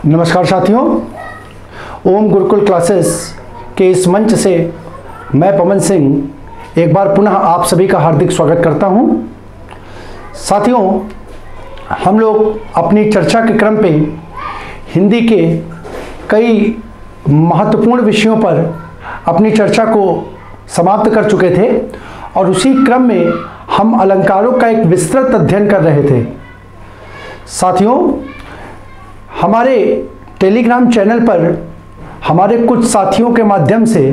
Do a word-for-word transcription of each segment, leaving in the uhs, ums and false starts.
नमस्कार साथियों, ओम गुरुकुल क्लासेस के इस मंच से मैं पवन सिंह एक बार पुनः आप सभी का हार्दिक स्वागत करता हूं। साथियों, हम लोग अपनी चर्चा के क्रम पे हिंदी के कई महत्वपूर्ण विषयों पर अपनी चर्चा को समाप्त कर चुके थे और उसी क्रम में हम अलंकारों का एक विस्तृत अध्ययन कर रहे थे। साथियों, हमारे टेलीग्राम चैनल पर हमारे कुछ साथियों के माध्यम से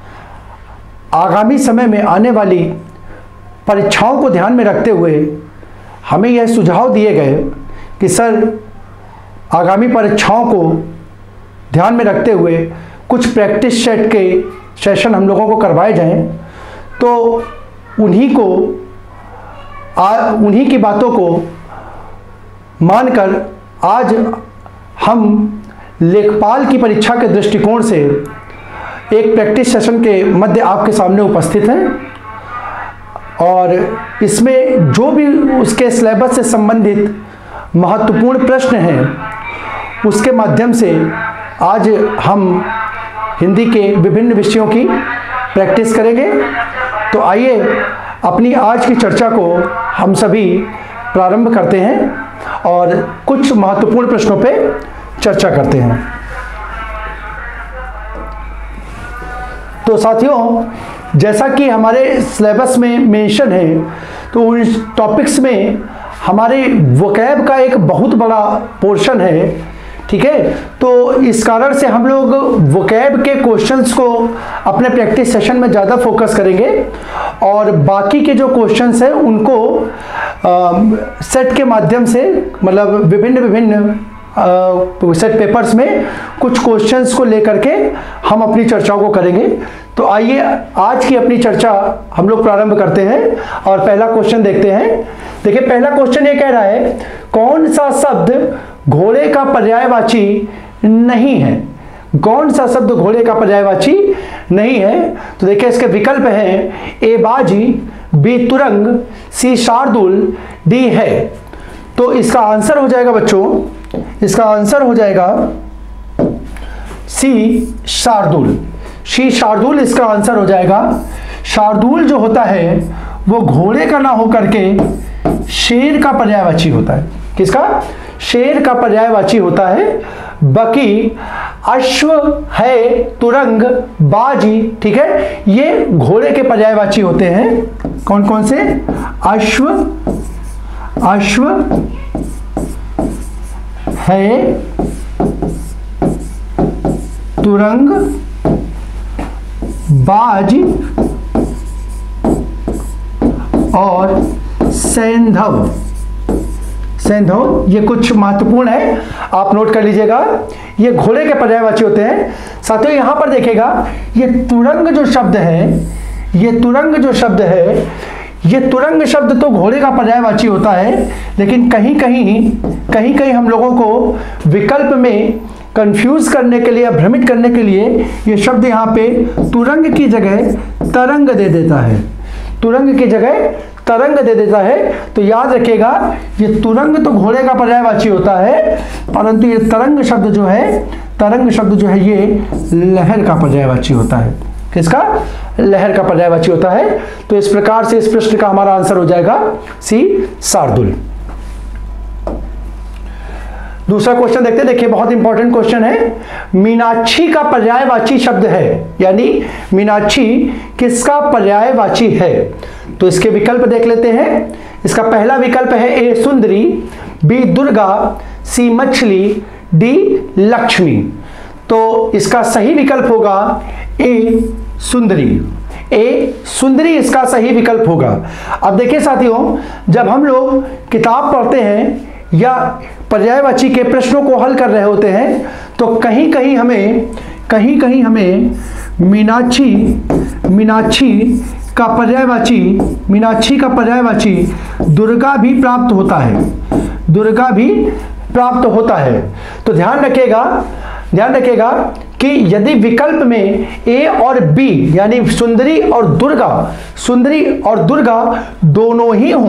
आगामी समय में आने वाली परीक्षाओं को ध्यान में रखते हुए हमें यह सुझाव दिए गए कि सर, आगामी परीक्षाओं को ध्यान में रखते हुए कुछ प्रैक्टिस सेट के सेशन हम लोगों को करवाए जाएं। तो उन्हीं को आ, उन्हीं की बातों को मानकर आज हम लेखपाल की परीक्षा के दृष्टिकोण से एक प्रैक्टिस सेशन के मध्य आपके सामने उपस्थित हैं और इसमें जो भी उसके सिलेबस से संबंधित महत्वपूर्ण प्रश्न हैं उसके माध्यम से आज हम हिंदी के विभिन्न विषयों की प्रैक्टिस करेंगे। तो आइए अपनी आज की चर्चा को हम सभी प्रारंभ करते हैं और कुछ महत्वपूर्ण प्रश्नों पे चर्चा करते हैं। तो साथियों, जैसा कि हमारे सिलेबस में मेंशन है, तो उन टॉपिक्स में हमारे वोकैब का एक बहुत बड़ा पोर्शन है। ठीक है, तो इस कारण से हम लोग वोकैब के क्वेश्चंस को अपने प्रैक्टिस सेशन में ज़्यादा फोकस करेंगे और बाकी के जो क्वेश्चंस हैं उनको आ, सेट के माध्यम से, मतलब विभिन्न विभिन्न सेट पेपर्स में कुछ क्वेश्चंस को लेकर के हम अपनी चर्चाओं को करेंगे। तो आइए आज की अपनी चर्चा हम लोग प्रारंभ करते हैं और पहला क्वेश्चन देखते हैं। देखिए, पहला क्वेश्चन ये कह रहा है, कौन सा शब्द घोड़े का पर्यायवाची नहीं है? कौन सा शब्द घोड़े का पर्यायवाची नहीं है? तो देखिए, इसके विकल्प हैं ए बाजी, बी तुरंग, सी शार्दुल, डी है। तो इसका आंसर हो जाएगा बच्चों, इसका आंसर हो जाएगा सी शार्दुल। सी शार्दुल इसका आंसर हो जाएगा। शार्दुल जो होता है वो घोड़े का ना होकर के शेर का पर्यायवाची होता है। किसका? शेर का पर्यायवाची होता है। बाकी अश्व है, तुरंग, बाजी, ठीक है, ये घोड़े के पर्यायवाची होते हैं। कौन कौन से? अश्व, अश्व है, तुरंग, बाज और सैंधव। सैंधव ये कुछ महत्वपूर्ण है, आप नोट कर लीजिएगा, ये घोड़े के पर्यायवाची होते हैं। साथियों, यहां पर देखिएगा, ये तुरंग जो शब्द है, ये तुरंग जो शब्द है, ये तुरंग शब्द तो घोड़े का पर्यायवाची होता है, लेकिन कहीं कहीं कहीं कहीं हम लोगों को विकल्प में कंफ्यूज करने के लिए, भ्रमित करने के लिए ये शब्द यहाँ पे तुरंग की जगह तरंग दे देता है। तुरंग की जगह तरंग दे देता है। तो याद रखिएगा, ये तुरंग तो घोड़े का पर्यायवाची होता है, परंतु ये तरंग शब्द जो है, तरंग शब्द जो है ये लहर का पर्यायवाची होता है। किसका? लहर का पर्यायवाची होता है। तो इस प्रकार से इस प्रश्न का हमारा आंसर हो जाएगा सी शार्दुल। दूसरा क्वेश्चन देखते हैं। देखिए, बहुत इंपॉर्टेंट क्वेश्चन है। मीनाक्षी का पर्यायवाची शब्द है, यानी मीनाक्षी किसका पर्यायवाची है? तो इसके विकल्प देख लेते हैं। इसका पहला विकल्प है ए सुंदरी, बी दुर्गा, सी मछली, डी लक्ष्मी। तो इसका सही विकल्प होगा ए सुंदरी। ए सुंदरी इसका सही विकल्प होगा। अब देखिए साथियों, जब हम लोग किताब पढ़ते हैं या पर्यायवाची के प्रश्नों को हल कर रहे होते हैं, तो कहीं कहीं हमें कहीं कहीं हमें मीनाक्षी मीनाक्षी का पर्यायवाची मीनाक्षी का पर्यायवाची दुर्गा भी प्राप्त होता है। दुर्गा भी प्राप्त होता है। तो ध्यान रखिएगा ध्यान रखिएगा कि यदि विकल्प में ए और बी यानी सुंदरी और दुर्गा सुंदरी और दुर्गा दोनों ही हों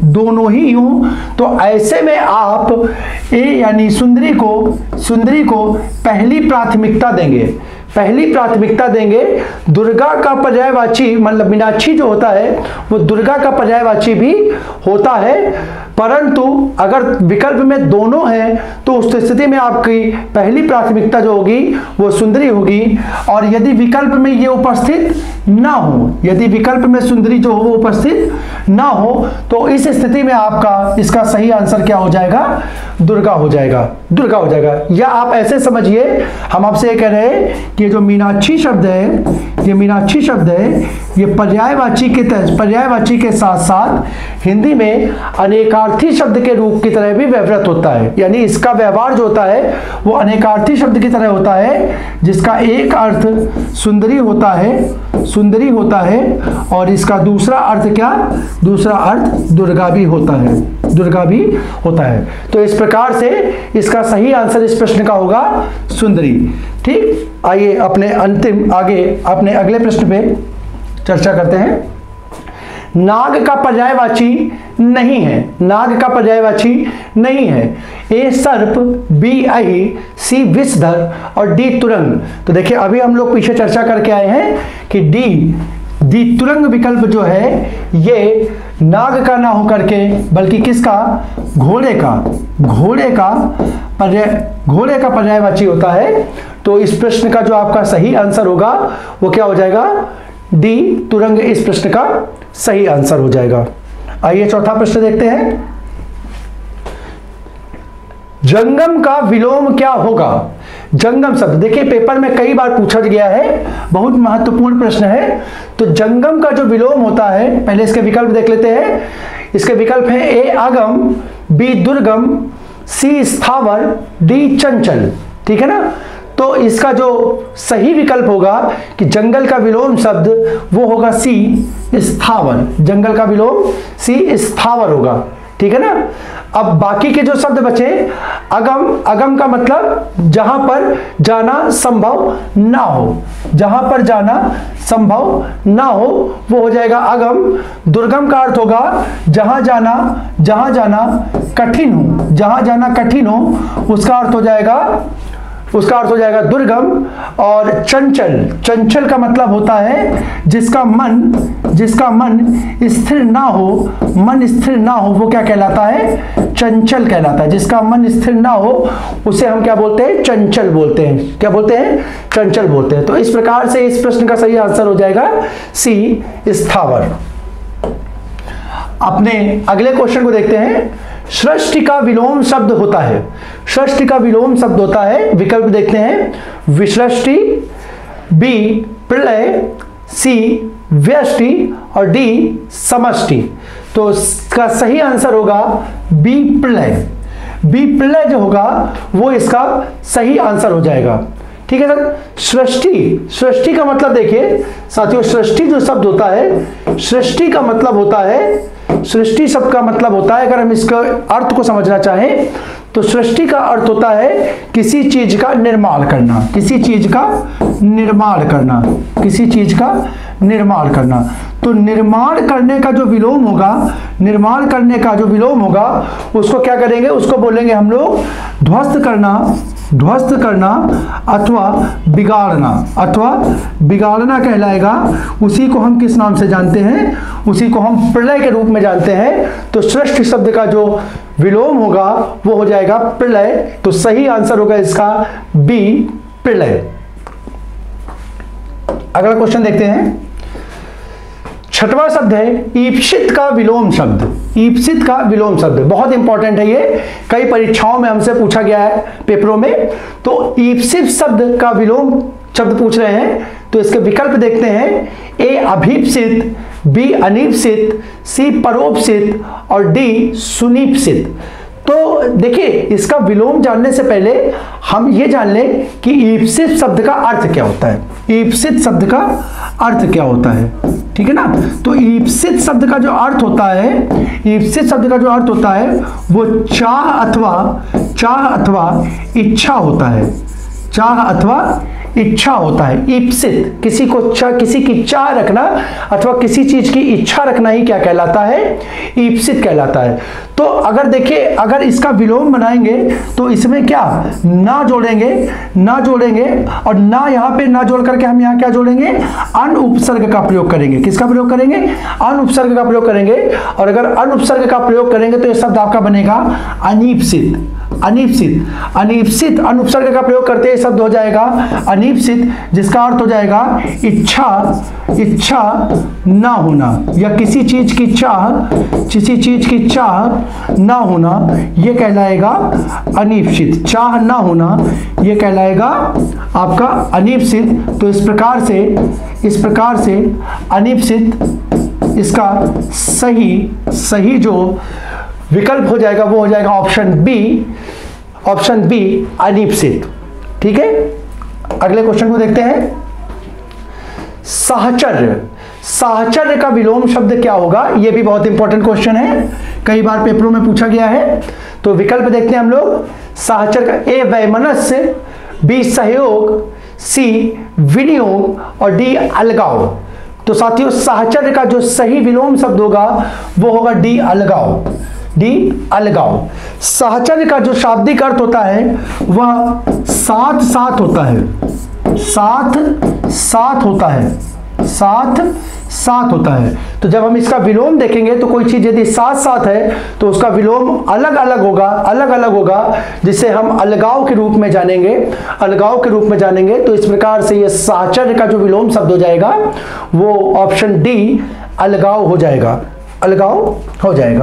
दोनों ही हों, तो ऐसे में आप ए यानी सुंदरी को सुंदरी को पहली प्राथमिकता देंगे, पहली प्राथमिकता देंगे। दुर्गा का पर्यायवाची मतलब मीनाक्षी जो होता है वो दुर्गा का पर्यायवाची भी होता है, परंतु अगर विकल्प में दोनों हैं तो उस स्थिति में आपकी पहली प्राथमिकता जो होगी वो सुंदरी होगी। और यदि विकल्प में ये उपस्थित ना हो, यदि विकल्प में सुंदरी जो हो वो उपस्थित ना हो, तो इस स्थिति में आपका इसका सही आंसर क्या हो जाएगा? दुर्गा हो जाएगा, दुर्गा हो जाएगा। या आप ऐसे समझिए, हम आपसे ये कह रहे हैं कि जो मीनाक्षी शब्द है, ये मीनाक्षी शब्द है, ये पर्यायवाची के तहत पर्यायवाची के साथ साथ हिंदी में अनेकार्थी शब्द के रूप की तरह भी व्यवहृत होता है। यानी इसका व्यवहार जो होता है वो अनेकार्थी शब्द की तरह होता है, जिसका एक अर्थ सुंदरी होता है, सुंदरी होता है, और इसका दूसरा अर्थ क्या? दूसरा अर्थ दुर्गा भी होता है, दुर्गा भी होता है। तो इस प्रकार से इसका सही आंसर इस प्रश्न का होगा सुंदरी। ठीक, आइए अपने अंतिम आगे अपने अगले प्रश्न पे चर्चा करते हैं। नाग का पर्यायवाची नहीं है, नाग का पर्यायवाची नहीं है। ए सर्प, बी अहि, सी विषधर और डी तुरंग। तो देखिए अभी हम लोग पीछे चर्चा करके आए हैं कि डी डी तुरंग विकल्प जो है ये नाग का ना होकर के बल्कि किसका? घोड़े का, घोड़े का पर्याय घोड़े का पर्यायवाची होता है। तो इस प्रश्न का जो आपका सही आंसर होगा वो क्या हो जाएगा? डी तुरंग इस प्रश्न का सही आंसर हो जाएगा। आइए चौथा प्रश्न देखते हैं। जंगम का विलोम क्या होगा? जंगम शब्द देखिए पेपर में कई बार पूछा गया है, बहुत महत्वपूर्ण प्रश्न है। तो जंगम का जो विलोम होता है, पहले इसके विकल्प देख लेते हैं। इसके विकल्प है ए आगम, बी दुर्गम, सी स्थावर, डी चंचल। ठीक है ना? तो इसका जो सही विकल्प होगा कि जंगल का विलोम शब्द वो होगा सी स्थावर, जंगल का विलोम सी स्थावर होगा। ठीक है ना? अब बाकी के जो शब्द बचे, अगम, अगम का मतलब जहां पर जाना संभव ना हो, जहां पर जाना संभव ना हो वो हो जाएगा अगम। दुर्गम का अर्थ होगा जहां जाना जहां जाना कठिन हो, जहां जाना कठिन हो उसका अर्थ हो जाएगा उसका अर्थ हो जाएगा दुर्गम। और चंचल, चंचल का मतलब होता है जिसका मन जिसका मन स्थिर ना हो, मन स्थिर ना हो वो क्या कहलाता है? चंचल कहलाता है। जिसका मन स्थिर ना हो उसे हम क्या बोलते हैं? चंचल बोलते हैं। क्या बोलते हैं? चंचल बोलते हैं। तो इस प्रकार से इस प्रश्न का सही आंसर हो जाएगा सी स्थावर। अपने अगले क्वेश्चन को देखते हैं। सृष्टि का विलोम शब्द होता है, सृष्टि का विलोम शब्द होता है। विकल्प देखते हैं। विसृष्टि, बी प्रलय, सी व्यष्टि और डी समष्टि। तो इसका सही आंसर होगा बी प्रलय। बी प्रलय जो होगा वो इसका सही आंसर हो जाएगा। ठीक है सर। सृष्टि, सृष्टि का मतलब देखिए साथियों, सृष्टि जो शब्द होता है, सृष्टि का मतलब होता है सृष्टि शब्द का मतलब होता है, अगर हम इसका अर्थ को समझना चाहें तो सृष्टि का अर्थ होता है किसी चीज का निर्माण करना, किसी चीज का निर्माण करना, किसी चीज का निर्माण करना। तो निर्माण करने का जो विलोम होगा, निर्माण करने का जो विलोम होगा उसको क्या करेंगे? उसको बोलेंगे हम लोग ध्वस्त करना, ध्वस्त करना अथवा बिगाड़ना, अथवा बिगाड़ना कहलाएगा। उसी को हम किस नाम से जानते हैं? उसी को हम प्रलय के रूप में जानते हैं। तो सृष्टि शब्द का जो विलोम होगा वो हो जाएगा प्रलय। तो सही आंसर होगा इसका बी प्रलय। अगला क्वेश्चन देखते हैं। छठवां शब्द है ईप्सित का विलोम शब्द। ईप्सित का विलोम शब्द बहुत इंपॉर्टेंट है, ये कई परीक्षाओं में हमसे पूछा गया है पेपरों में। तो ईप्सित शब्द का विलोम शब्द पूछ रहे हैं तो इसके विकल्प देखते हैं। ए अभीप्सित, बी अनीप्सित, सी परोपसित और डी सुनीप्सित। तो देखिए इसका विलोम जानने से पहले हम ये जान लें कि ईप्सित शब्द का अर्थ क्या होता है। ईप्सित शब्द का अर्थ क्या होता है? ठीक है ना? तो ईप्सित शब्द का जो अर्थ होता है, ईप्सित शब्द का जो अर्थ होता है वो चाह अथवा चाह अथवा इच्छा होता है। चाह अथवा इच्छा होता है। ईप्सित, किसी को इच्छा, किसी की चाह रखना अथवा किसी चीज की इच्छा रखना ही क्या कहलाता है? ईप्सित कहलाता है। तो अगर देखिए, अगर इसका विलोम बनाएंगे तो इसमें क्या ना जोड़ेंगे, ना जोड़ेंगे और ना यहाँ पे ना जोड़ करके हम यहाँ क्या जोड़ेंगे? अन उपसर्ग का प्रयोग करेंगे। किसका प्रयोग करेंगे? अन उपसर्ग का प्रयोग करेंगे। और अगर अन उपसर्ग का प्रयोग करेंगे तो ये शब्द आपका बनेगा अनीप्सित। अनीप्सित, अनीप्सित अन उपसर्ग का प्रयोग करते हैं शब्द हो जाएगा अनीप्सित, जिसका अर्थ हो जाएगा इच्छा, इच्छा ना होना या किसी चीज की चाह, किसी चीज की चाह ना होना, यह कहलाएगा अनीप्सित। चाह ना होना यह कहलाएगा आपका अनीप्सित। तो इस प्रकार से, इस प्रकार से अनीप्सित इसका सही सही जो विकल्प हो जाएगा वो हो जाएगा ऑप्शन बी, ऑप्शन बी अनीप्सित। ठीक है, अगले क्वेश्चन को देखते हैं। साहचर्य, साहचर्य का विलोम शब्द क्या होगा? यह भी बहुत इंपॉर्टेंट क्वेश्चन है, कई बार पेपरों में पूछा गया है। तो विकल्प देखते हैं हम लोग। साहचर्य का ए वैमनस्य, बी सहयोग, सी विनियोग और डी अलगाव। तो साथियों साहचर्य का जो सही विलोम शब्द होगा वो होगा डी अलगाव, डी अलगाव। साहचर्य का जो शाब्दिक अर्थ होता है वह साथ साथ होता है, साथ साथ होता है, साथ साथ होता है। तो जब हम इसका विलोम देखेंगे तो कोई चीज यदि साथ साथ है तो उसका विलोम अलग अलग होगा, अलग अलग होगा, जिसे हम अलगाव के रूप में जानेंगे, अलगाव के रूप में जानेंगे। तो इस प्रकार से ये साहचर्य का जो विलोम शब्द हो जाएगा वो ऑप्शन डी अलगाव हो जाएगा, अलगाव हो जाएगा।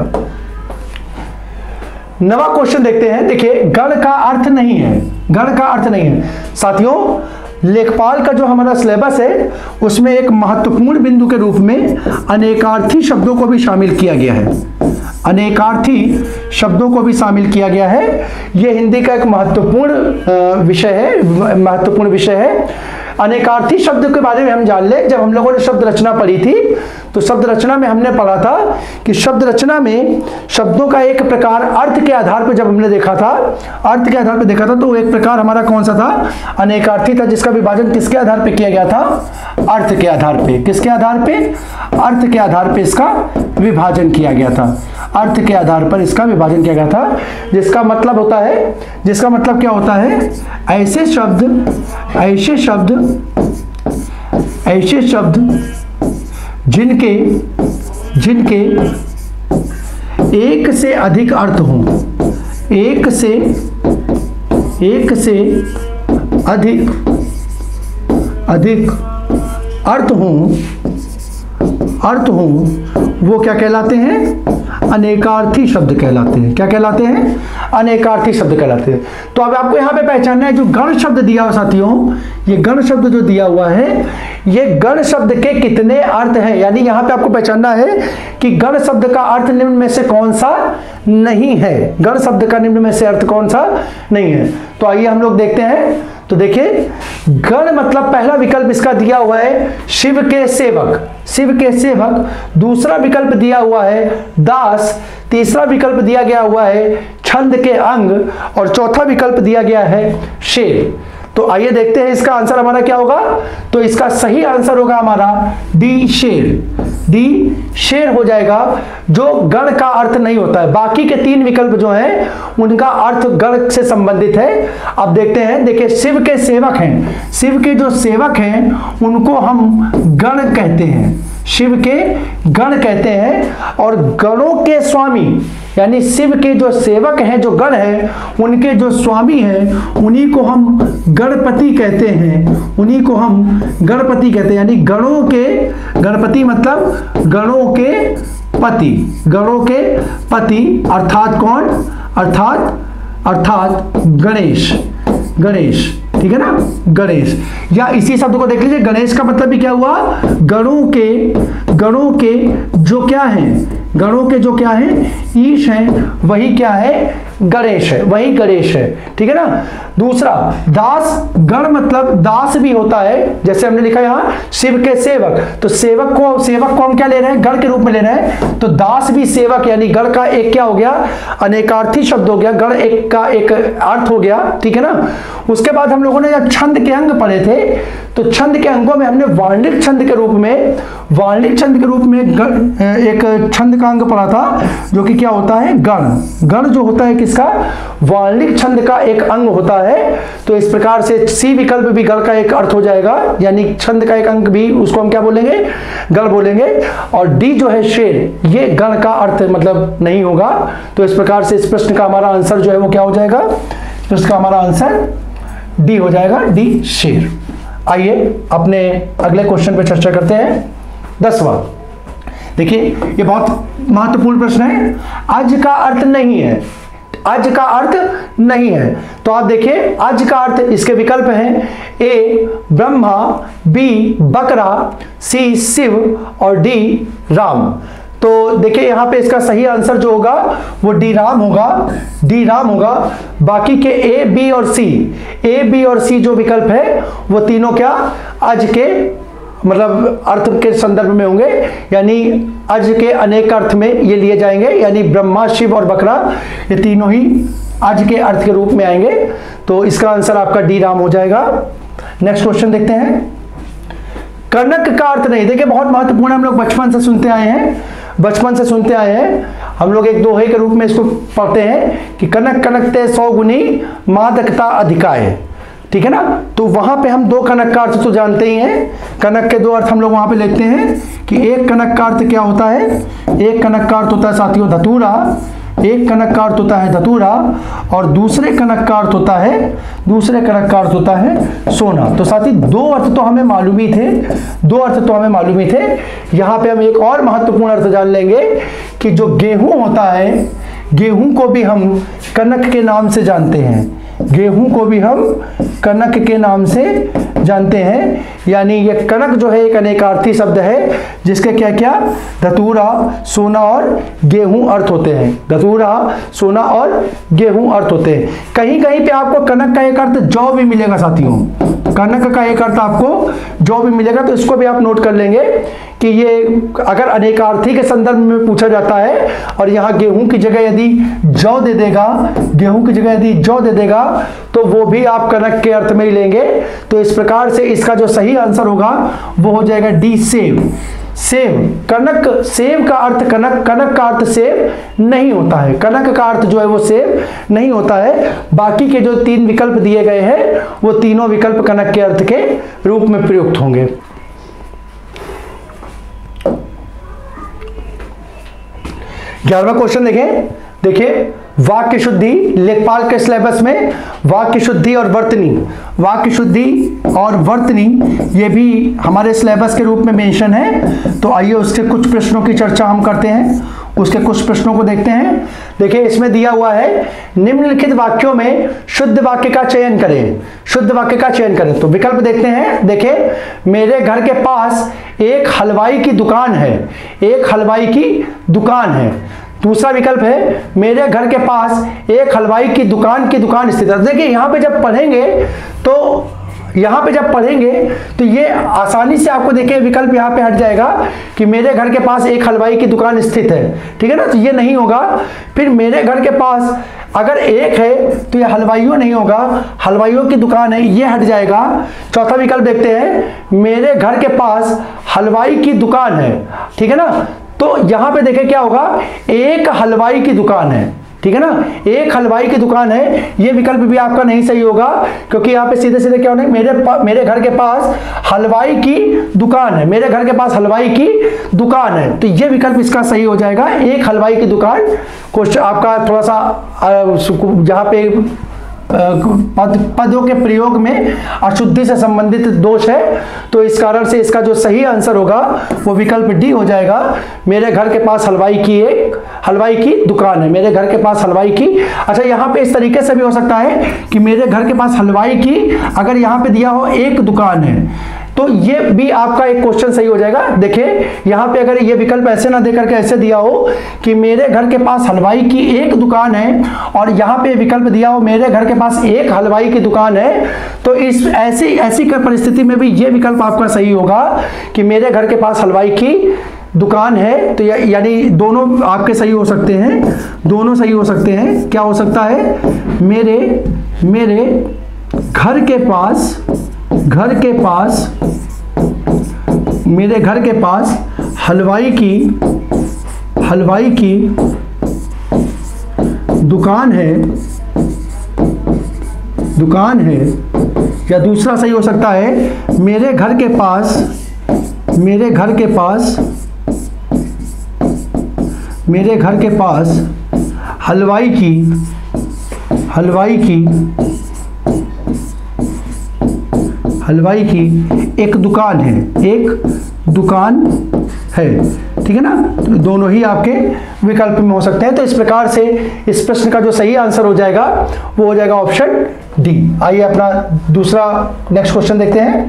नवा क्वेश्चन देखते हैं। देखिए, गण का अर्थ नहीं है, गण का अर्थ नहीं है साथियों। लेखपाल का जो हमारा सिलेबस है उसमें एक महत्वपूर्ण बिंदु के रूप में अनेकार्थी शब्दों को भी शामिल किया गया है, अनेकार्थी शब्दों को भी शामिल किया गया है। यह हिंदी का एक महत्वपूर्ण विषय है, महत्वपूर्ण विषय है। अनेकार्थी शब्द के बारे में हम जान ले। जब हम लोगों ने शब्द रचना पढ़ी थी तो शब्द रचना में हमने पढ़ा था कि शब्द रचना में शब्दों का एक प्रकार अर्थ के आधार पर, जब हमने देखा था अर्थ के आधार पर देखा था तो एक प्रकार हमारा कौन सा था? अनेकार्थी था, जिसका विभाजन किसके आधार पर किया गया था? अर्थ के आधार पे। किसके आधार पे? अर्थ के आधार पे इसका विभाजन किया गया था, अर्थ के आधार पर इसका विभाजन किया गया था। जिसका मतलब होता है, जिसका मतलब क्या होता है? ऐसे शब्द, ऐसे शब्द, ऐसे शब्द जिनके जिनके एक से अधिक अर्थ हों, एक से एक से अधिक अधिक अर्थ हों, अर्थ हों, वो क्या कहलाते हैं? अनेकार्थी शब्द कहलाते हैं। क्या कहलाते हैं? अनेकार्थी शब्द कहलाते हैं। तो अब आपको यहाँ पे पहचानना है जो गण शब्द दिया हुआ साथियों, ये गण शब्द जो दिया हुआ है, ये गण शब्द के कितने अर्थ हैं। यानी यहाँ पे आपको पहचानना है कि गण शब्द का अर्थ निम्न में से कौन सा नहीं है, गण शब्द का निम्न में से अर्थ कौन सा नहीं है। तो आइए हम लोग देखते हैं। तो देखिए, गण मतलब पहला विकल्प इसका दिया हुआ है शिव के सेवक, शिव के सेवक। दूसरा विकल्प दिया हुआ है दास। तीसरा विकल्प दिया गया हुआ है छंद के अंग और चौथा विकल्प दिया गया है शेर। तो आइए देखते हैं इसका आंसर हमारा क्या होगा। तो इसका सही आंसर होगा हमारा डी शेर, डी शेर हो जाएगा, जो गण का अर्थ नहीं होता है। बाकी के तीन विकल्प जो हैं उनका अर्थ गण से संबंधित है। अब देखते हैं। देखिए, शिव के सेवक हैं, शिव के जो सेवक हैं उनको हम गण कहते हैं, शिव के गण कहते हैं। और गणों के स्वामी यानी शिव के जो सेवक हैं, जो गण हैं, उनके जो स्वामी हैं उन्हीं को हम गणपति कहते हैं, उन्हीं को हम गणपति कहते हैं। यानी गणों के, गणपति मतलब गणों के पति, गणों के पति अर्थात कौन? अर्थात अर्थात गणेश, गणेश, ठीक है ना, गणेश। या इसी शब्द को देख लीजिए, गणेश का मतलब भी क्या हुआ? गणों के, गणों के जो क्या हैं, गणों के जो क्या हैं? ईश हैं, वही क्या है? गणेश है, वही गणेश है, ठीक है ना। दूसरा दास, गण मतलब दास भी होता है, जैसे हमने लिखा यहां शिव के सेवक, तो सेवक को सेवक को हम क्या ले रहे हैं, गण के रूप में ले रहे हैं, तो दास भी सेवक यानी गण का एक क्या हो गया, अनेकार्थी शब्द हो गया, गण एक का एक अर्थ हो गया, ठीक है ना। उसके बाद हम लोगों ने जब छंद के अंग पढ़े थे तो छंद के अंगों में हमने वार्णिक छंद के रूप में वार्णिक छंद के रूप में एक छंद का अंग पढ़ा था जो कि क्या होता है, गण। गण जो होता है किसका, वार्णिक छंद का एक अंग होता है। तो इस प्रकार से सी विकल्प भी गण का एक अर्थ हो जाएगा, यानी छंद का एक अंग भी, उसको हम क्या बोलेंगे, गण बोलेंगे। और डी जो है शेर, ये गण का अर्थ मतलब नहीं होगा। तो इस प्रकार से इस प्रश्न का हमारा आंसर जो है वो क्या हो जाएगा, तो इसका हमारा आंसर डी हो जाएगा, डी शेर। आइए अपने अगले क्वेश्चन पे चर्चा करते हैं। दसवां, देखिए ये बहुत महत्वपूर्ण प्रश्न है। अज का अर्थ नहीं है, अज का अर्थ नहीं है, तो आप देखिए अज का अर्थ, इसके विकल्प हैं ए ब्रह्मा, बी बकरा, सी शिव और डी राम। तो देखिए यहां पे इसका सही आंसर जो होगा वो डी राम होगा, डी राम होगा। बाकी के ए बी और सी, ए बी और सी जो विकल्प है वो तीनों क्या अज के मतलब अर्थ के संदर्भ में होंगे, यानी अज के अनेक अर्थ में ये लिए जाएंगे, यानी ब्रह्मा, शिव और बकरा ये तीनों ही अज के अर्थ के रूप में आएंगे। तो इसका आंसर आपका डी राम हो जाएगा। नेक्स्ट क्वेश्चन देखते हैं। कनक का अर्थ नहीं, देखिए बहुत महत्वपूर्ण, हम लोग बचपन से सुनते आए हैं, बचपन से सुनते आए हैं हम लोग एक दोहे के रूप में इसको पढ़ते हैं कि कनक कनकते सौ गुनी मादकता अधिकाय, ठीक है ना। तो वहां पे हम दो कनक का अर्थ तो जानते ही हैं, कनक के दो अर्थ हम लोग वहां पे लेते हैं कि एक कनक का अर्थ क्या होता है, एक कनक का अर्थ होता है साथियों धतूरा, एक कनक का अर्थ होता है धतूरा और दूसरे कनक का अर्थ होता है दूसरे कनक का अर्थ होता है सोना। तो साथी दो अर्थ तो हमें मालूम ही थे, दो अर्थ तो हमें मालूम ही थे। यहां पे हम एक और महत्वपूर्ण अर्थ जान लेंगे कि जो गेहूं होता है, गेहूं को भी हम कनक के नाम से जानते हैं, गेहूं को भी हम कनक के नाम से जानते हैं, यानी ये कनक जो है एक अनेकार्थी शब्द है जिसके क्या क्या धतूरा, सोना और गेहूं अर्थ होते हैं, धतूरा, सोना और गेहूं अर्थ होते हैं। कहीं कहीं पे आपको कनक का एक अर्थ जौ भी मिलेगा साथियों, कनक का एक अर्थ आपको जौ भी मिलेगा, तो इसको भी आप नोट कर लेंगे कि ये अगर अनेकार्थी के संदर्भ में पूछा जाता है और यहाँ गेहूं की जगह यदि जौ दे देगा, गेहूं की जगह यदि जौ दे देगा तो वो भी आप कनक के अर्थ में ही लेंगे। तो इस प्रकार से इसका जो सही आंसर होगा वो हो जाएगा डी सेव। सेव, कनक, सेव का अर्थ कनक, कनक का अर्थ सेव नहीं होता है, कनक का अर्थ जो है वो सेव नहीं होता है। बाकी के जो तीन विकल्प दिए गए हैं वो तीनों विकल्प कनक के अर्थ के रूप में प्रयुक्त होंगे। ग्यारहवां क्वेश्चन देखें, देखिए वाक्य शुद्धि, लेखपाल के सिलेबस में वाक्य शुद्धि और वर्तनी, वाक्य शुद्धि और वर्तनी ये भी हमारे सिलेबस के रूप में मेंशन है। तो आइए उसके कुछ प्रश्नों की चर्चा हम करते हैं, उसके कुछ प्रश्नों को देखते हैं। देखिए इसमें दिया हुआ है निम्नलिखित वाक्यों में शुद्ध वाक्य का चयन करें, शुद्ध वाक्य का चयन करें। तो विकल्प देखते हैं, देखिए मेरे घर के पास एक हलवाई की दुकान है, एक हलवाई की दुकान है। दूसरा विकल्प है मेरे घर के पास एक हलवाई की दुकान की दुकान स्थित है। देखिए यहाँ पे जब पढ़ेंगे तो यहाँ पे जब पढ़ेंगे तो ये आसानी से आपको देखिए विकल्प यहाँ पे हट जाएगा कि मेरे घर के पास एक हलवाई की दुकान स्थित है, ठीक है ना, तो ये नहीं होगा। फिर मेरे घर के पास अगर एक है तो ये हलवाइयों नहीं होगा, हलवाइयों की दुकान है, ये हट जाएगा। चौथा विकल्प देखते हैं मेरे घर के पास हलवाई की दुकान है, ठीक है ना, तो यहां पे देखें क्या होगा, एक हलवाई की दुकान है, ठीक है ना, एक हलवाई की दुकान है, ये विकल्प भी आपका नहीं सही होगा क्योंकि यहाँ पे सीधे सीधे क्या होना है, मेरे मेरे घर के पास हलवाई की दुकान है, मेरे घर के पास हलवाई की दुकान है, तो ये विकल्प इसका सही हो जाएगा, एक हलवाई की दुकान। क्वेश्चन आपका थोड़ा सा जहाँ पे पद पदों के प्रयोग में अशुद्धि से संबंधित दोष है, तो इस कारण से इसका जो सही आंसर होगा वो विकल्प डी हो जाएगा। मेरे घर के पास हलवाई की एक हलवाई की दुकान है, मेरे घर के पास हलवाई की। अच्छा यहाँ पे इस तरीके से भी हो सकता है कि मेरे घर के पास हलवाई की, अगर यहाँ पे दिया हो एक दुकान है, तो ये भी आपका एक क्वेश्चन सही हो जाएगा। देखिए यहां पे अगर ये विकल्प ऐसे ना देकर के ऐसे दिया हो कि मेरे घर के पास हलवाई की एक दुकान है, और यहां पे विकल्प दिया हो मेरे घर के पास एक हलवाई की दुकान है, तो इस ऐसी ऐसी परिस्थिति में भी ये विकल्प आपका सही होगा कि मेरे घर के पास हलवाई की दुकान है। तो या, यानी दोनों आपके सही हो सकते हैं, दोनों सही हो सकते हैं। क्या हो सकता है? मेरे मेरे घर के पास घर के पास मेरे घर के पास हलवाई की हलवाई की दुकान है दुकान है या दूसरा सही हो सकता है मेरे घर के पास मेरे घर के पास मेरे घर के पास हलवाई की हलवाई की हलवाई की एक दुकान है एक दुकान है। ठीक है ना? तो दोनों ही आपके विकल्प में हो सकते हैं। तो इस प्रकार से इस प्रश्न का जो सही आंसर हो जाएगा वो हो जाएगा ऑप्शन डी। आइए अपना दूसरा नेक्स्ट क्वेश्चन देखते हैं।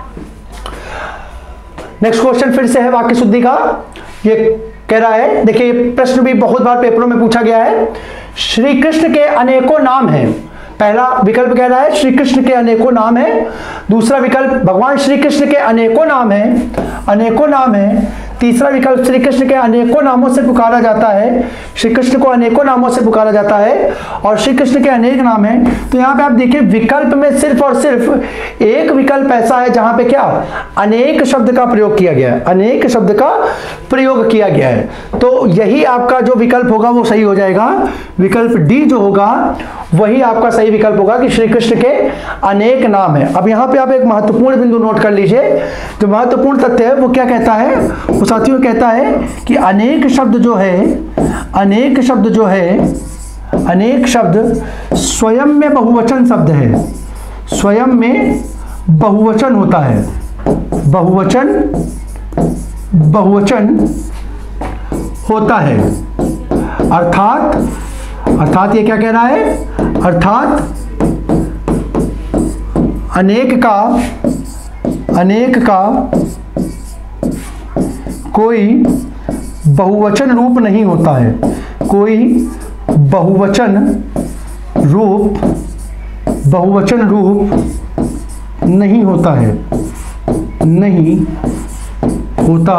नेक्स्ट क्वेश्चन फिर से है वाक्य शुद्धि का। ये कह रहा है, देखिए प्रश्न भी बहुत बार पेपरों में पूछा गया है। श्री कृष्ण के अनेकों नाम हैं। पहला विकल्प कह रहा है श्री कृष्ण के अनेकों नाम हैं। दूसरा विकल्प भगवान श्री कृष्ण के अनेकों नाम हैं अनेकों नाम हैं। तीसरा विकल्प श्री कृष्ण के अनेकों नामों से पुकारा जाता है, श्री कृष्ण को अनेकों नामों से पुकारा जाता है, और श्री कृष्ण के अनेक नाम हैं। तो यहाँ पे आप देखिए विकल्प में सिर्फ और सिर्फ एक विकल्प ऐसा है जहां पे क्या अनेक शब्द का प्रयोग किया गया है, अनेक शब्द का प्रयोग किया गया है। तो यही आपका जो विकल्प होगा वो सही हो जाएगा। विकल्प डी जो होगा वही आपका सही विकल्प होगा कि श्री कृष्ण के अनेक नाम है। अब यहाँ पे आप एक महत्वपूर्ण बिंदु नोट कर लीजिए। जो महत्वपूर्ण तथ्य है वो क्या कहता है? वो साथियों कहता है कि अनेक शब्द जो है अनेक शब्द जो है अनेक शब्द स्वयं में बहुवचन शब्द है, स्वयं में बहुवचन होता है। बहुवचन बहुवचन होता है। अर्थात अर्थात ये क्या कह रहा है? अर्थात अनेक का अनेक का कोई बहुवचन रूप नहीं होता है, कोई बहुवचन रूप बहुवचन रूप नहीं होता है नहीं होता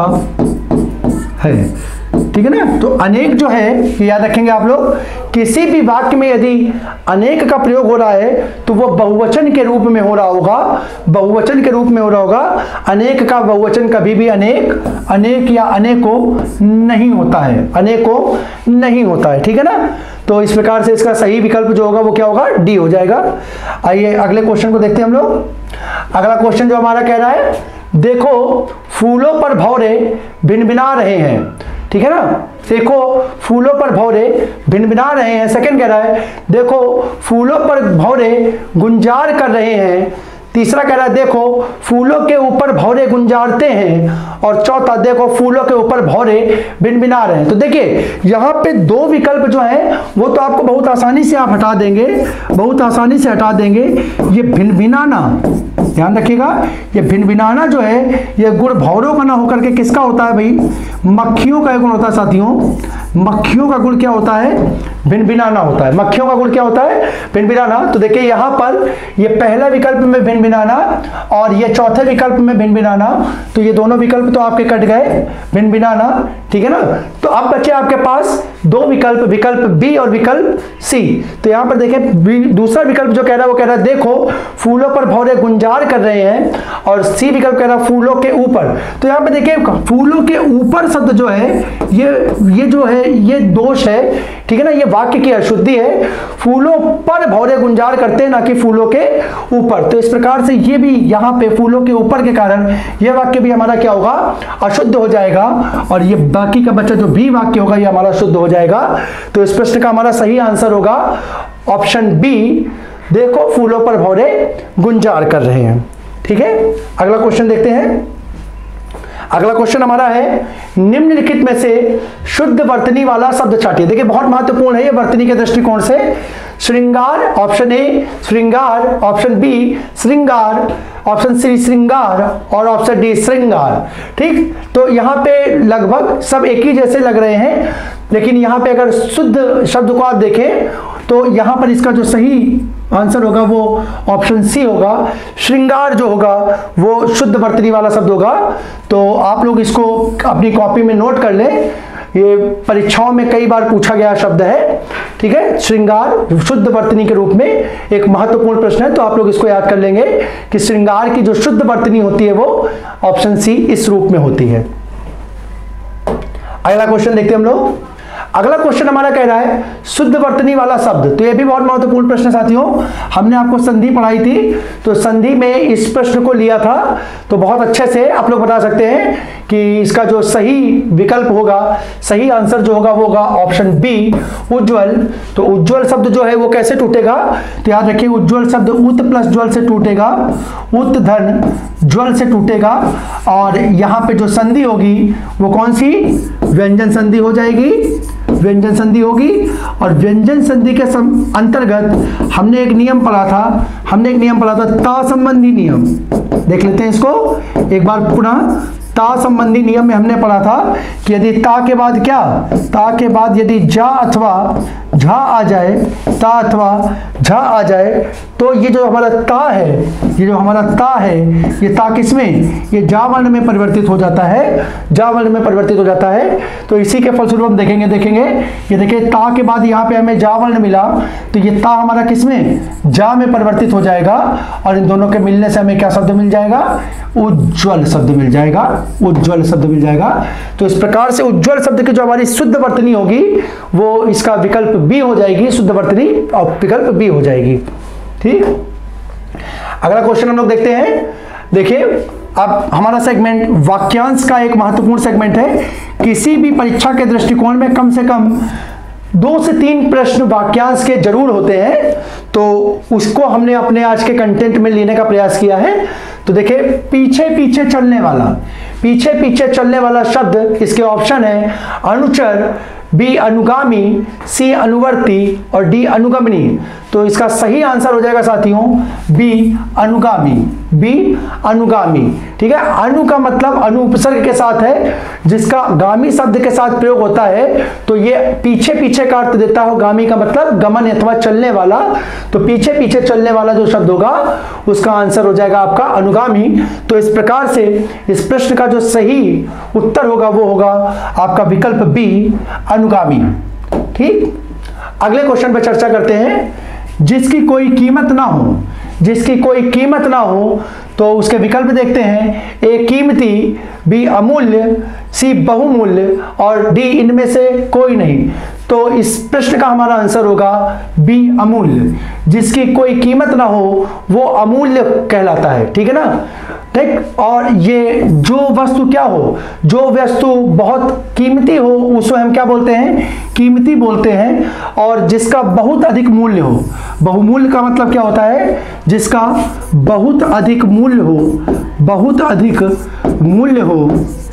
है। ठीक है ना? तो अनेक जो है ये याद रखेंगे आप लोग, किसी भी वाक्य में यदि अनेक का प्रयोग हो रहा है तो वो बहुवचन के रूप में हो रहा होगा, बहुवचन के रूप में हो रहा होगा। अनेक का बहुवचन कभी भी अनेक अनेक या अनेकों नहीं होता है, अनेकों नहीं होता है। ठीक है ना? तो इस प्रकार से इसका सही विकल्प जो होगा वो क्या होगा? डी हो जाएगा। आइए अगले क्वेश्चन को देखते हैं हम लोग। अगला क्वेश्चन जो हमारा कह रहा है, देखो फूलों पर भौरे भिनभिना रहे हैं। ठीक है ना? देखो फूलों पर भौरे भिनभिना रहे हैं। सेकंड कह रहा है देखो फूलों पर भौरे गुंजार कर रहे हैं। तीसरा कह रहा है देखो फूलों के ऊपर भौरे गुंजारते हैं। और चौथा देखो फूलों के ऊपर भौरे भिनभिना रहे हैं। तो देखिए यहाँ पे दो विकल्प जो है वो तो आपको बहुत आसानी से आप हटा देंगे, बहुत आसानी से हटा देंगे। ये भिनभिनाना, ध्यान रखिएगा, ये भिनभिनाना जो है ये गुण भौरों का ना होकर के किसका होता है भाई? मक्खियों का गुण होता है साथियों। मक्खियों का गुण क्या होता है? भिनभिनाना होता है। मक्खियों का गुण क्या होता है? भिनभिनाना। तो देखिए यहाँ पर ये पहला विकल्प में भिनभिनाना और ये चौथे विकल्प में भिनभिनाना, तो ये दोनों विकल्प तो आपके कट गए, भिनभिनाना। ठीक है ना? तो अब बचे आपके पास दो विकल्प, विकल्प बी और विकल्प सी। तो यहाँ पर देखें दूसरा विकल्प जो कह रहा है वो कह रहा है देखो फूलों पर भौरे गुंजार कर रहे हैं, और सी विकल्प कह रहा है फूलों के ऊपर। तो यहाँ पे देखिए फूलों के ऊपर शब्द जो है ये ये जो है ये दोष है। ठीक है ना? ये वाक्य की अशुद्धि है। फूलों पर भौरे गुंजार करते हैं ना कि फूलों के ऊपर। तो इस प्रकार से ये भी यहाँ पे फूलों के ऊपर के कारण ये वाक्य भी हमारा क्या होगा? अशुद्ध हो जाएगा। और ये बाकी का बच्चा जो भी वाक्य होगा ये हमारा शुद्ध हो जाएगा। तो इस प्रश्न का हमारा सही आंसर होगा ऑप्शन बी, देखो फूलों पर भौरे गुंजार कर रहे हैं। ठीक है? अगला क्वेश्चन देखते हैं। अगला क्वेश्चन हमारा है निम्नलिखित में से शुद्ध वर्तनी वाला शब्द छाटिए। देखिए बहुत महत्वपूर्ण है ये वर्तनी के दृष्टिकोण से। श्रृंगार ऑप्शन ए, श्रृंगार ऑप्शन बी, श्रृंगार ऑप्शन सी श्रृंगार और ऑप्शन डी श्रृंगार। ठीक, तो यहाँ पे लगभग सब एक ही जैसे लग रहे हैं, लेकिन यहाँ पे अगर शुद्ध शब्द को आप देखें तो यहाँ पर इसका जो सही आंसर होगा वो ऑप्शन सी होगा। श्रृंगार जो होगा वो शुद्ध वर्तनी वाला शब्द होगा। तो आप लोग इसको अपनी कॉपी में नोट कर लें, ये परीक्षाओं में कई बार पूछा गया शब्द है। ठीक है, श्रृंगार शुद्ध वर्तनी के रूप में एक महत्वपूर्ण प्रश्न है, तो आप लोग इसको याद कर लेंगे कि श्रृंगार की जो शुद्ध वर्तनी होती है वो ऑप्शन सी इस रूप में होती है। अगला क्वेश्चन देखते हैं हम लोग। अगला क्वेश्चन हमारा कह रहा है शुद्ध वर्तनी वाला शब्द। तो यह भी बहुत महत्वपूर्ण प्रश्न है साथियों, हमने आपको संधि पढ़ाई थी, तो संधि में इस प्रश्न को लिया था, तो बहुत अच्छे से आप लोग बता सकते हैं कि इसका जो सही विकल्प होगा, सही आंसर जो होगा वो होगा ऑप्शन बी उज्ज्वल। तो उज्ज्वल शब्द जो है वो कैसे टूटेगा, तो याद रखिए उज्ज्वल शब्द उत प्लस ज्वल से टूटेगा, उत धन ज्वल से टूटेगा, और यहां पे जो संधि होगी वो कौन सी, व्यंजन संधि हो जाएगी, व्यंजन संधि होगी। और व्यंजन संधि के अंतर्गत हमने एक नियम पढ़ा था, हमने एक नियम पढ़ा था ता संबंधी नियम। देख लेते हैं इसको एक बार पुनः। ता संबंधी नियम में हमने पढ़ा था कि यदि ता के बाद क्या, ता के बाद यदि जा अथवा झा आ जाए, ता अथवा झा आ जाए, तो ये जो हमारा ता है, ये जो हमारा ता है, ये ता किसमें, ये जा वर्ण में परिवर्तित हो जाता है, जा वर्ण में परिवर्तित हो जाता है। तो इसी के फलस्वरूप हम देखेंगे देखेंगे ये देखिए ता के बाद यहाँ पे हमें जा वर्ण मिला, तो ये ता हमारा किसमें, जा में परिवर्तित हो जाएगा, और इन दोनों के मिलने से हमें क्या शब्द मिल जाएगा, उज्ज्वल शब्द मिल जाएगा, उज्ज्वल शब्द मिल जाएगा। तो इस प्रकार से उज्ज्वल शब्द की जो हमारी शुद्ध वर्तनी होगी वो इसका विकल्प बी हो जाएगी, शुद्ध वर्तनी और विकल्प बी हो जाएगी। ठीक, अगला क्वेश्चन हम लोग देखते हैं। देखिए अब हमारा सेगमेंट वाक्यांश का एक महत्वपूर्ण सेगमेंट है। किसी भी परीक्षा के दृष्टिकोण में कम से कम दो से तीन प्रश्न वाक्यांश के जरूर होते हैं, तो उसको हमने अपने आज के कंटेंट में लेने का प्रयास किया है। तो देखिए पीछे पीछे चलने वाला, पीछे पीछे चलने वाला शब्द इसके ऑप्शन है अनुचर, बी अनुगामी, सी अनुवर्ती और डी अनुगमनी। तो इसका सही आंसर हो जाएगा साथियों बी अनुगामी, बी अनुगामी। ठीक है, अनु का मतलब अनु उपसर्ग के साथ है, जिसका गामी शब्द के साथ प्रयोग होता है, तो ये पीछे पीछे का अर्थ देता है। गामी का मतलब गमन अथवा चलने वाला, तो पीछे पीछे चलने वाला जो शब्द होगा उसका आंसर हो जाएगा आपका अनुगामी। तो इस प्रकार से इस प्रश्न का जो सही उत्तर होगा वो होगा आपका विकल्प बी अनुगामी। ठीक, अगले क्वेश्चन पर चर्चा करते हैं। जिसकी कोई कीमत ना हो, जिसकी कोई कीमत ना हो, तो उसके विकल्प देखते हैं। ए कीमती, बी अमूल्य, सी बहुमूल्य और डी इनमें से कोई नहीं। तो इस प्रश्न का हमारा आंसर होगा बी अमूल्य। जिसकी कोई कीमत ना हो वो अमूल्य कहलाता है। ठीक है ना, ठीक। और ये जो वस्तु क्या हो, जो वस्तु बहुत कीमती हो उसे हम क्या बोलते हैं, कीमती बोलते हैं। और जिसका बहुत अधिक मूल्य हो, बहुमूल्य का मतलब क्या होता है, जिसका बहुत अधिक मूल्य हो, बहुत अधिक मूल्य हो,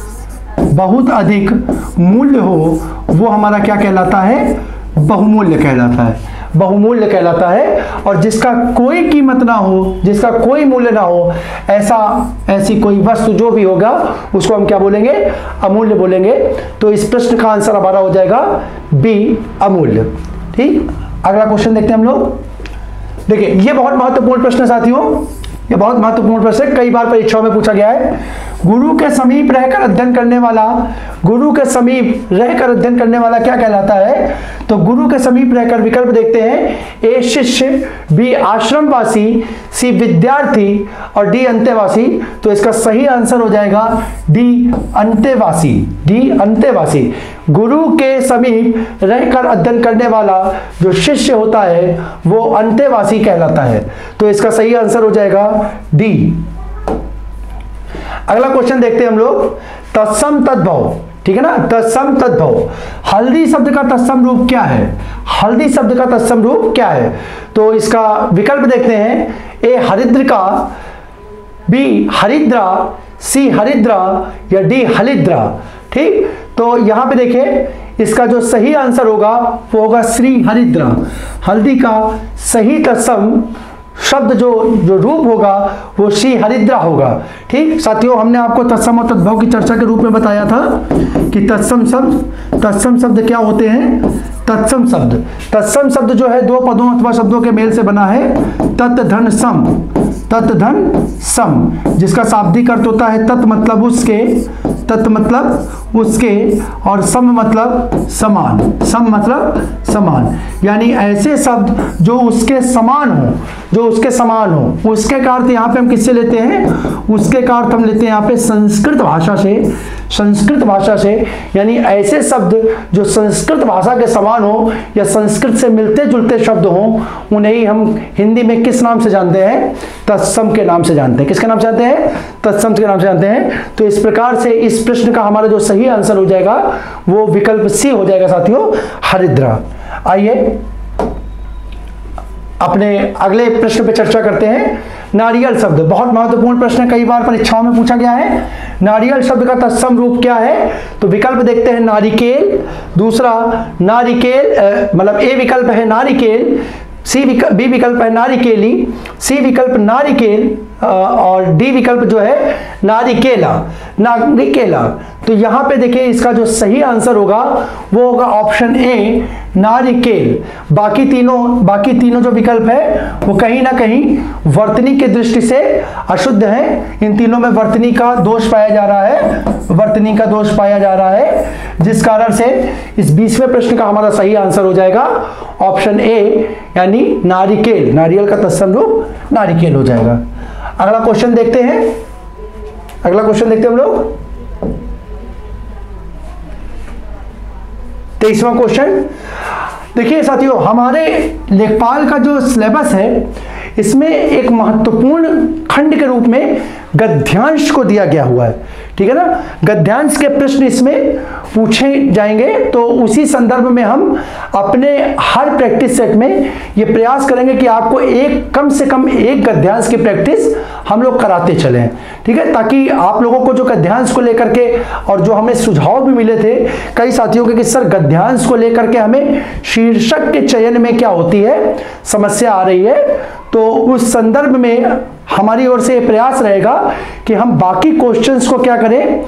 बहुत अधिक मूल्य हो, वो हमारा क्या कहलाता है, बहुमूल्य कहलाता है, बहुमूल्य कहलाता है। और जिसका कोई कीमत ना हो, जिसका कोई मूल्य ना हो, ऐसा ऐसी कोई वस्तु जो भी होगा उसको हम क्या बोलेंगे, अमूल्य बोलेंगे। तो इस प्रश्न का आंसर हमारा हो जाएगा बी अमूल्य। ठीक, अगला क्वेश्चन देखते हैं हम लोग। देखिए ये बहुत महत्वपूर्ण प्रश्न है साथियों, ये बहुत महत्वपूर्ण प्रश्न है, कई बार परीक्षाओं में पूछा गया है। गुरु के समीप रहकर अध्ययन करने वाला, गुरु के समीप रहकर अध्ययन करने वाला क्या कहलाता है। तो गुरु के समीप रहकर विकल्प देखते हैं। ए शिष्य, बी आश्रमवासी, सी विद्यार्थी और डी अंतेवासी। तो इसका सही आंसर हो जाएगा डी अंतेवासी, डी अंतेवासी। गुरु के समीप रहकर अध्ययन करने वाला जो शिष्य होता है वो अंतेवासी कहलाता है। तो इसका सही आंसर हो जाएगा डी। अगला क्वेश्चन देखते हैं हम लोग, तत्सम तद्भव। ठीक है ना, तत्सम तद्भव। हल्दी शब्द का तत्सम रूप क्या है, हल्दी शब्द का तत्सम रूप क्या है। तो इसका विकल्प देखते हैं। ए हरिद्रिका, बी हरिद्रा, सी हरिद्रा या डी हलिद्रा। ठीक, तो यहां पे देखिए इसका जो सही आंसर होगा वो होगा श्री हरिद्रा। हल्दी का सही तत्सम शब्द जो जो रूप होगा वो श्री हरिद्रा होगा। ठीक साथियों, हमने आपको तत्सम और तद्भव की चर्चा के रूप में बताया था कि तत्सम शब्द तत्सम शब्द क्या होते हैं। तत्सम शब्द तत्सम शब्द जो है दो पदों अथवा शब्दों के मेल से बना है। तत् धन सम, तत् धन सम, जिसका शाब्दिक अर्थ होता है तत् मतलब उसके, तत् मतलब उसके, और सम मतलब समान, सम मतलब समान, यानी ऐसे शब्द जो उसके समान हो, जो उसके समान हो। उसके का अर्थ यहाँ पे हम किससे लेते हैं? उसके का अर्थ हम लेते हैं यहाँ पे संस्कृत भाषा से, संस्कृत भाषा से, यानी ऐसे शब्द जो संस्कृत भाषा के समान हो या संस्कृत से मिलते जुलते शब्द हो, उन्हें ही हम हिंदी में किस नाम से जानते हैं? तत्सम के नाम से जानते हैं। किसके नाम से जानते हैं? तत्सम के नाम से जानते हैं। तो इस प्रकार से इस प्रश्न का हमारा जो सही आंसर हो जाएगा वो विकल्प सी हो जाएगा साथियों, हरिद्रा। आइए अपने अगले प्रश्न पे चर्चा करते हैं। नारियल शब्द बहुत महत्वपूर्ण प्रश्न है, कई बार परीक्षाओं में पूछा गया है। नारियल शब्द का तत्सम रूप क्या है? तो विकल्प देखते हैं, नारिकेल, दूसरा नारिकेल मतलब ए विकल्प है नारिकेल, सी विकल्प बी विकल्प है नारिकेली, सी विकल्प नारिकेल और डी विकल्प जो है नारिकेला, नारिकेला। तो यहां पे देखिए इसका जो सही आंसर होगा वो होगा ऑप्शन ए नारिकेल। बाकी तीनों बाकी तीनों जो विकल्प है वो कहीं ना कहीं वर्तनी के दृष्टि से अशुद्ध है। इन तीनों में वर्तनी का दोष पाया जा रहा है, वर्तनी का दोष पाया जा रहा है, जिस कारण से इस बीसवें प्रश्न का हमारा सही आंसर हो जाएगा ऑप्शन ए, यानी नारिकेल। नारियल का तत्सम रूप नारिकेल हो जाएगा। अगला क्वेश्चन देखते हैं, अगला क्वेश्चन देखते हैं हम लोग। तेईसवां क्वेश्चन देखिए साथियों, हमारे लेखपाल का जो सिलेबस है इसमें एक महत्वपूर्ण खंड के रूप में गद्यांश को दिया गया हुआ है। ठीक है ना, गद्यांश के प्रश्न इसमें पूछे जाएंगे। तो उसी संदर्भ में हम अपने हर प्रैक्टिस सेट में ये प्रयास करेंगे कि आपको एक कम से कम एक गद्यांश की प्रैक्टिस हम लोग कराते चलें। ठीक है, ताकि आप लोगों को जो गद्यांश को लेकर के और जो हमें सुझाव भी मिले थे कई साथियों के कि सर गद्यांश को लेकर के हमें शीर्षक के चयन में क्या होती है समस्या आ रही है, तो उस संदर्भ में हमारी ओर से प्रयास रहेगा कि हम बाकी क्वेश्चंस को क्या करें,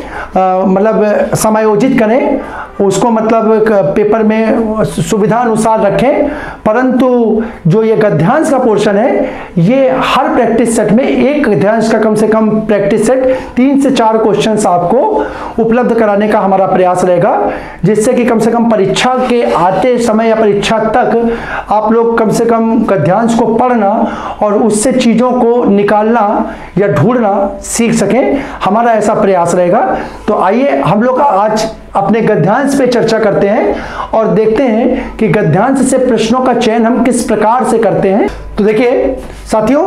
मतलब समायोजित करें, उसको मतलब पेपर में सुविधा अनुसार रखें, परंतु जो ये गद्यांश का पोर्शन है ये हर प्रैक्टिस सेट में एक गद्यांश का कम से कम प्रैक्टिस सेट तीन से चार क्वेश्चंस आपको उपलब्ध कराने का हमारा प्रयास रहेगा, जिससे कि कम से कम परीक्षा के आते समय या परीक्षा तक आप लोग कम से कम गद्यांश को पढ़ना और उससे चीज़ों को निकालना या ढूंढना सीख सकें। हमारा ऐसा प्रयास रहेगा। तो आइए हम लोग आज अपने गद्यांश पे चर्चा करते हैं और देखते हैं कि गद्यांश से प्रश्नों का चयन हम किस प्रकार से करते हैं। तो देखिए साथियों,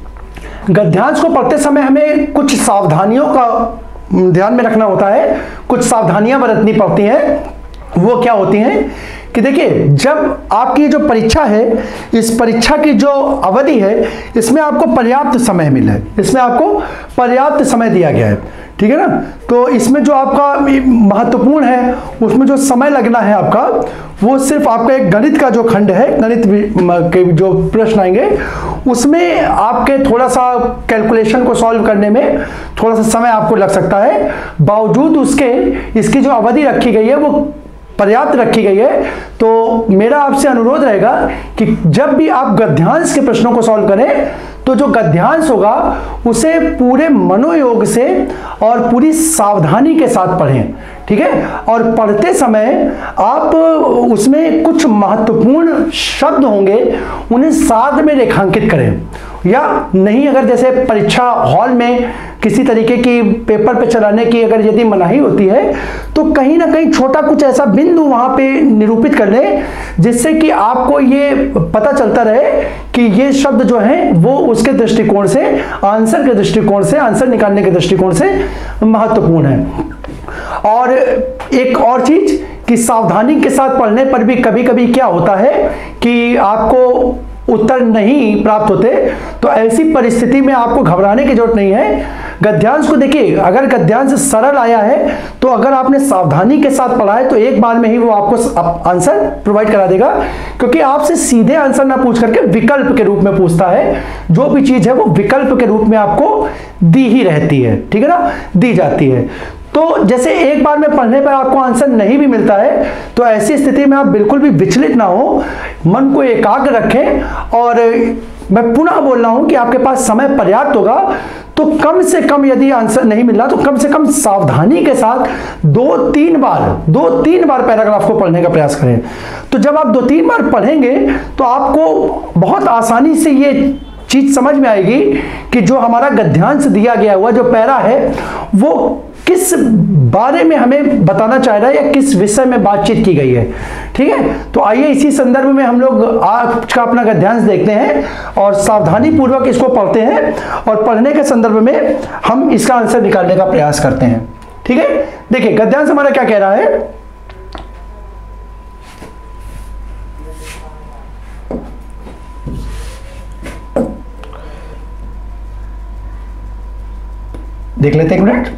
गद्यांश को पढ़ते समय हमें कुछ सावधानियों का ध्यान में रखना होता है, कुछ सावधानियां बरतनी पड़ती हैं। वो क्या होती हैं कि देखिए, जब आपकी जो परीक्षा है, इस परीक्षा की जो अवधि है इसमें आपको पर्याप्त समय मिला है, इसमें आपको पर्याप्त समय दिया गया है। ठीक है ना, तो इसमें जो आपका महत्वपूर्ण है उसमें जो समय लगना है आपका, वो सिर्फ आपका एक गणित का जो खंड है, गणित के जो प्रश्न आएंगे उसमें आपके थोड़ा सा कैलकुलेशन को सॉल्व करने में थोड़ा सा समय आपको लग सकता है। बावजूद उसके इसकी जो अवधि रखी गई है वो पर्याप्त रखी गई है। तो मेरा आपसे अनुरोध रहेगा कि जब भी आप गद्यांश के प्रश्नों को सॉल्व करें तो जो गद्यांश होगा उसे पूरे मनोयोग से और पूरी सावधानी के साथ पढ़ें। ठीक है, और पढ़ते समय आप उसमें कुछ महत्वपूर्ण शब्द होंगे उन्हें साथ में रेखांकित करें, या नहीं अगर जैसे परीक्षा हॉल में किसी तरीके की पेपर पे चलाने की अगर यदि मनाही होती है तो कहीं ना कहीं छोटा कुछ ऐसा बिंदु वहां पे निरूपित कर लें जिससे कि आपको ये पता चलता रहे कि ये शब्द जो है वो उसके दृष्टिकोण से, आंसर के दृष्टिकोण से, आंसर निकालने के दृष्टिकोण से महत्वपूर्ण है। और एक और चीज कि सावधानी के साथ पढ़ने पर भी कभी कभी क्या होता है कि आपको उत्तर नहीं प्राप्त होते, तो ऐसी परिस्थिति में आपको घबराने की जरूरत नहीं है। गद्यांश को देखिए, अगर गद्यांश सरल आया है तो अगर आपने सावधानी के साथ पढ़ा है तो एक बार में ही वो आपको आंसर प्रोवाइड करा देगा, क्योंकि आपसे सीधे आंसर ना पूछ करके विकल्प के रूप में पूछता है। जो भी चीज है वो विकल्प के रूप में आपको दी ही रहती है, ठीक है ना, दी जाती है। तो जैसे एक बार में पढ़ने पर आपको आंसर नहीं भी मिलता है, तो ऐसी स्थिति में आप बिल्कुल भी विचलित ना हो, मन को एकाग्र रखें। और मैं पुनः बोल रहा हूं कि आपके पास समय पर्याप्त होगा, तो कम से कम यदि आंसर नहीं मिल रहा तो कम से कम सावधानी के साथ दो तीन बार दो तीन बार पैराग्राफ को पढ़ने का प्रयास करें। तो जब आप दो तीन बार पढ़ेंगे तो आपको बहुत आसानी से ये चीज समझ में आएगी कि जो हमारा गद्यांश दिया गया हुआ जो पैरा है वो किस बारे में हमें बताना चाह रहा है या किस विषय में बातचीत की गई है, ठीक है। तो आइए इसी संदर्भ में हम लोग आज का अपना गद्यांश देखते हैं और सावधानी पूर्वक इसको पढ़ते हैं और पढ़ने के संदर्भ में हम इसका आंसर निकालने का प्रयास करते हैं, ठीक है। देखिए गद्यांश हमारा क्या कह रहा है, देख लेते हैं एक मिनट।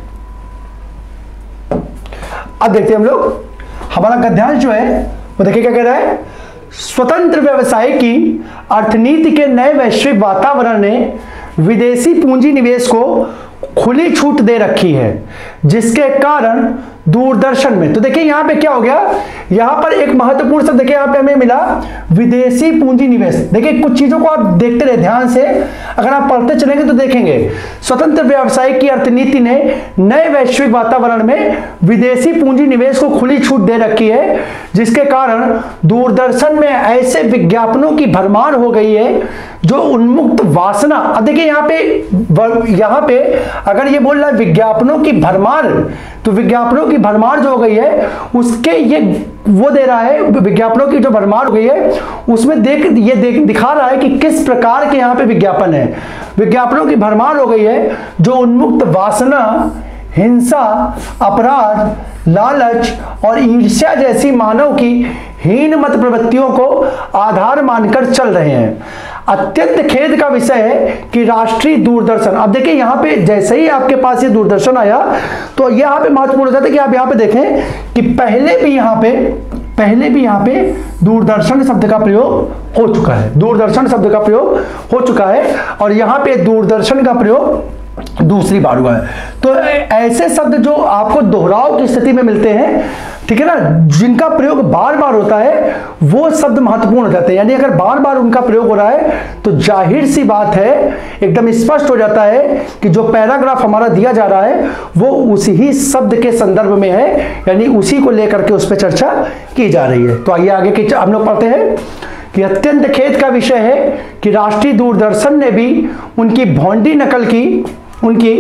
अब देखते हैं हम लोग हमारा गद्यांश जो है वो देखिए क्या कह रहा है। स्वतंत्र व्यवसाय की अर्थनीति के नए वैश्विक वातावरण ने विदेशी पूंजी निवेश को खुली छूट दे रखी है, जिसके कारण दूरदर्शन में, तो देखिए यहां पे क्या हो गया, यहां पर एक महत्वपूर्ण शब्द देखिए यहां पे हमें मिला विदेशी पूंजी निवेश। देखिए कुछ चीजों को आप देखते रहे ध्यान से, अगर आप पढ़ते चलेंगे तो देखेंगे स्वतंत्र व्यवसाय की अर्थनीति ने नए वैश्विक वातावरण में विदेशी पूंजी निवेश को खुली छूट दे रखी है, जिसके कारण दूरदर्शन में ऐसे विज्ञापनों की भरमार हो गई है जो उन्मुक्त वासना। अब देखिए यहाँ पे यहाँ पे अगर ये बोल रहा है विज्ञापनों की भरमार, तो विज्ञापनों की भरमार जो हो गई है उसके ये वो दे रहा है, विज्ञापनों की जो भरमार हो गई है उसमें देख ये देख दिखा रहा है कि किस प्रकार के यहाँ पे विज्ञापन है। विज्ञापनों की भरमार हो गई है जो उन्मुक्त वासना, हिंसा, अपराध, लालच और ईर्ष्या जैसी मानव की हीन मत प्रवृत्तियों को आधार मानकर चल रहे हैं। अत्यंत खेद का विषय है कि राष्ट्रीय दूरदर्शन, अब देखिए यहाँ पे जैसे ही आपके पास ये दूरदर्शन आया तो यहाँ पे महत्वपूर्ण हो जाता है कि आप यहाँ पे देखें कि पहले भी यहाँ पे पहले भी यहाँ पे दूरदर्शन शब्द का प्रयोग हो चुका है, दूरदर्शन शब्द का प्रयोग हो चुका है और यहाँ पे दूरदर्शन का प्रयोग दूसरी बार हुआ है। तो ऐसे शब्द जो आपको दोहराव की स्थिति में मिलते हैं, ठीक है ना, जिनका प्रयोग बार बार होता है वो शब्द महत्वपूर्ण हो जाते हैं। यानी अगर बार बार उनका प्रयोग हो रहा है तो जाहिर सी बात है, एकदम स्पष्ट हो जाता है कि जो पैराग्राफ हमारा दिया जा रहा है वो उसी ही शब्द के संदर्भ में है, यानी उसी को लेकर के उस पर चर्चा की जा रही है। तो आइए आगे की हम लोग पढ़ते हैं कि अत्यंत खेद का विषय है कि राष्ट्रीय दूरदर्शन ने भी उनकी भौंडी नकल की, उनकी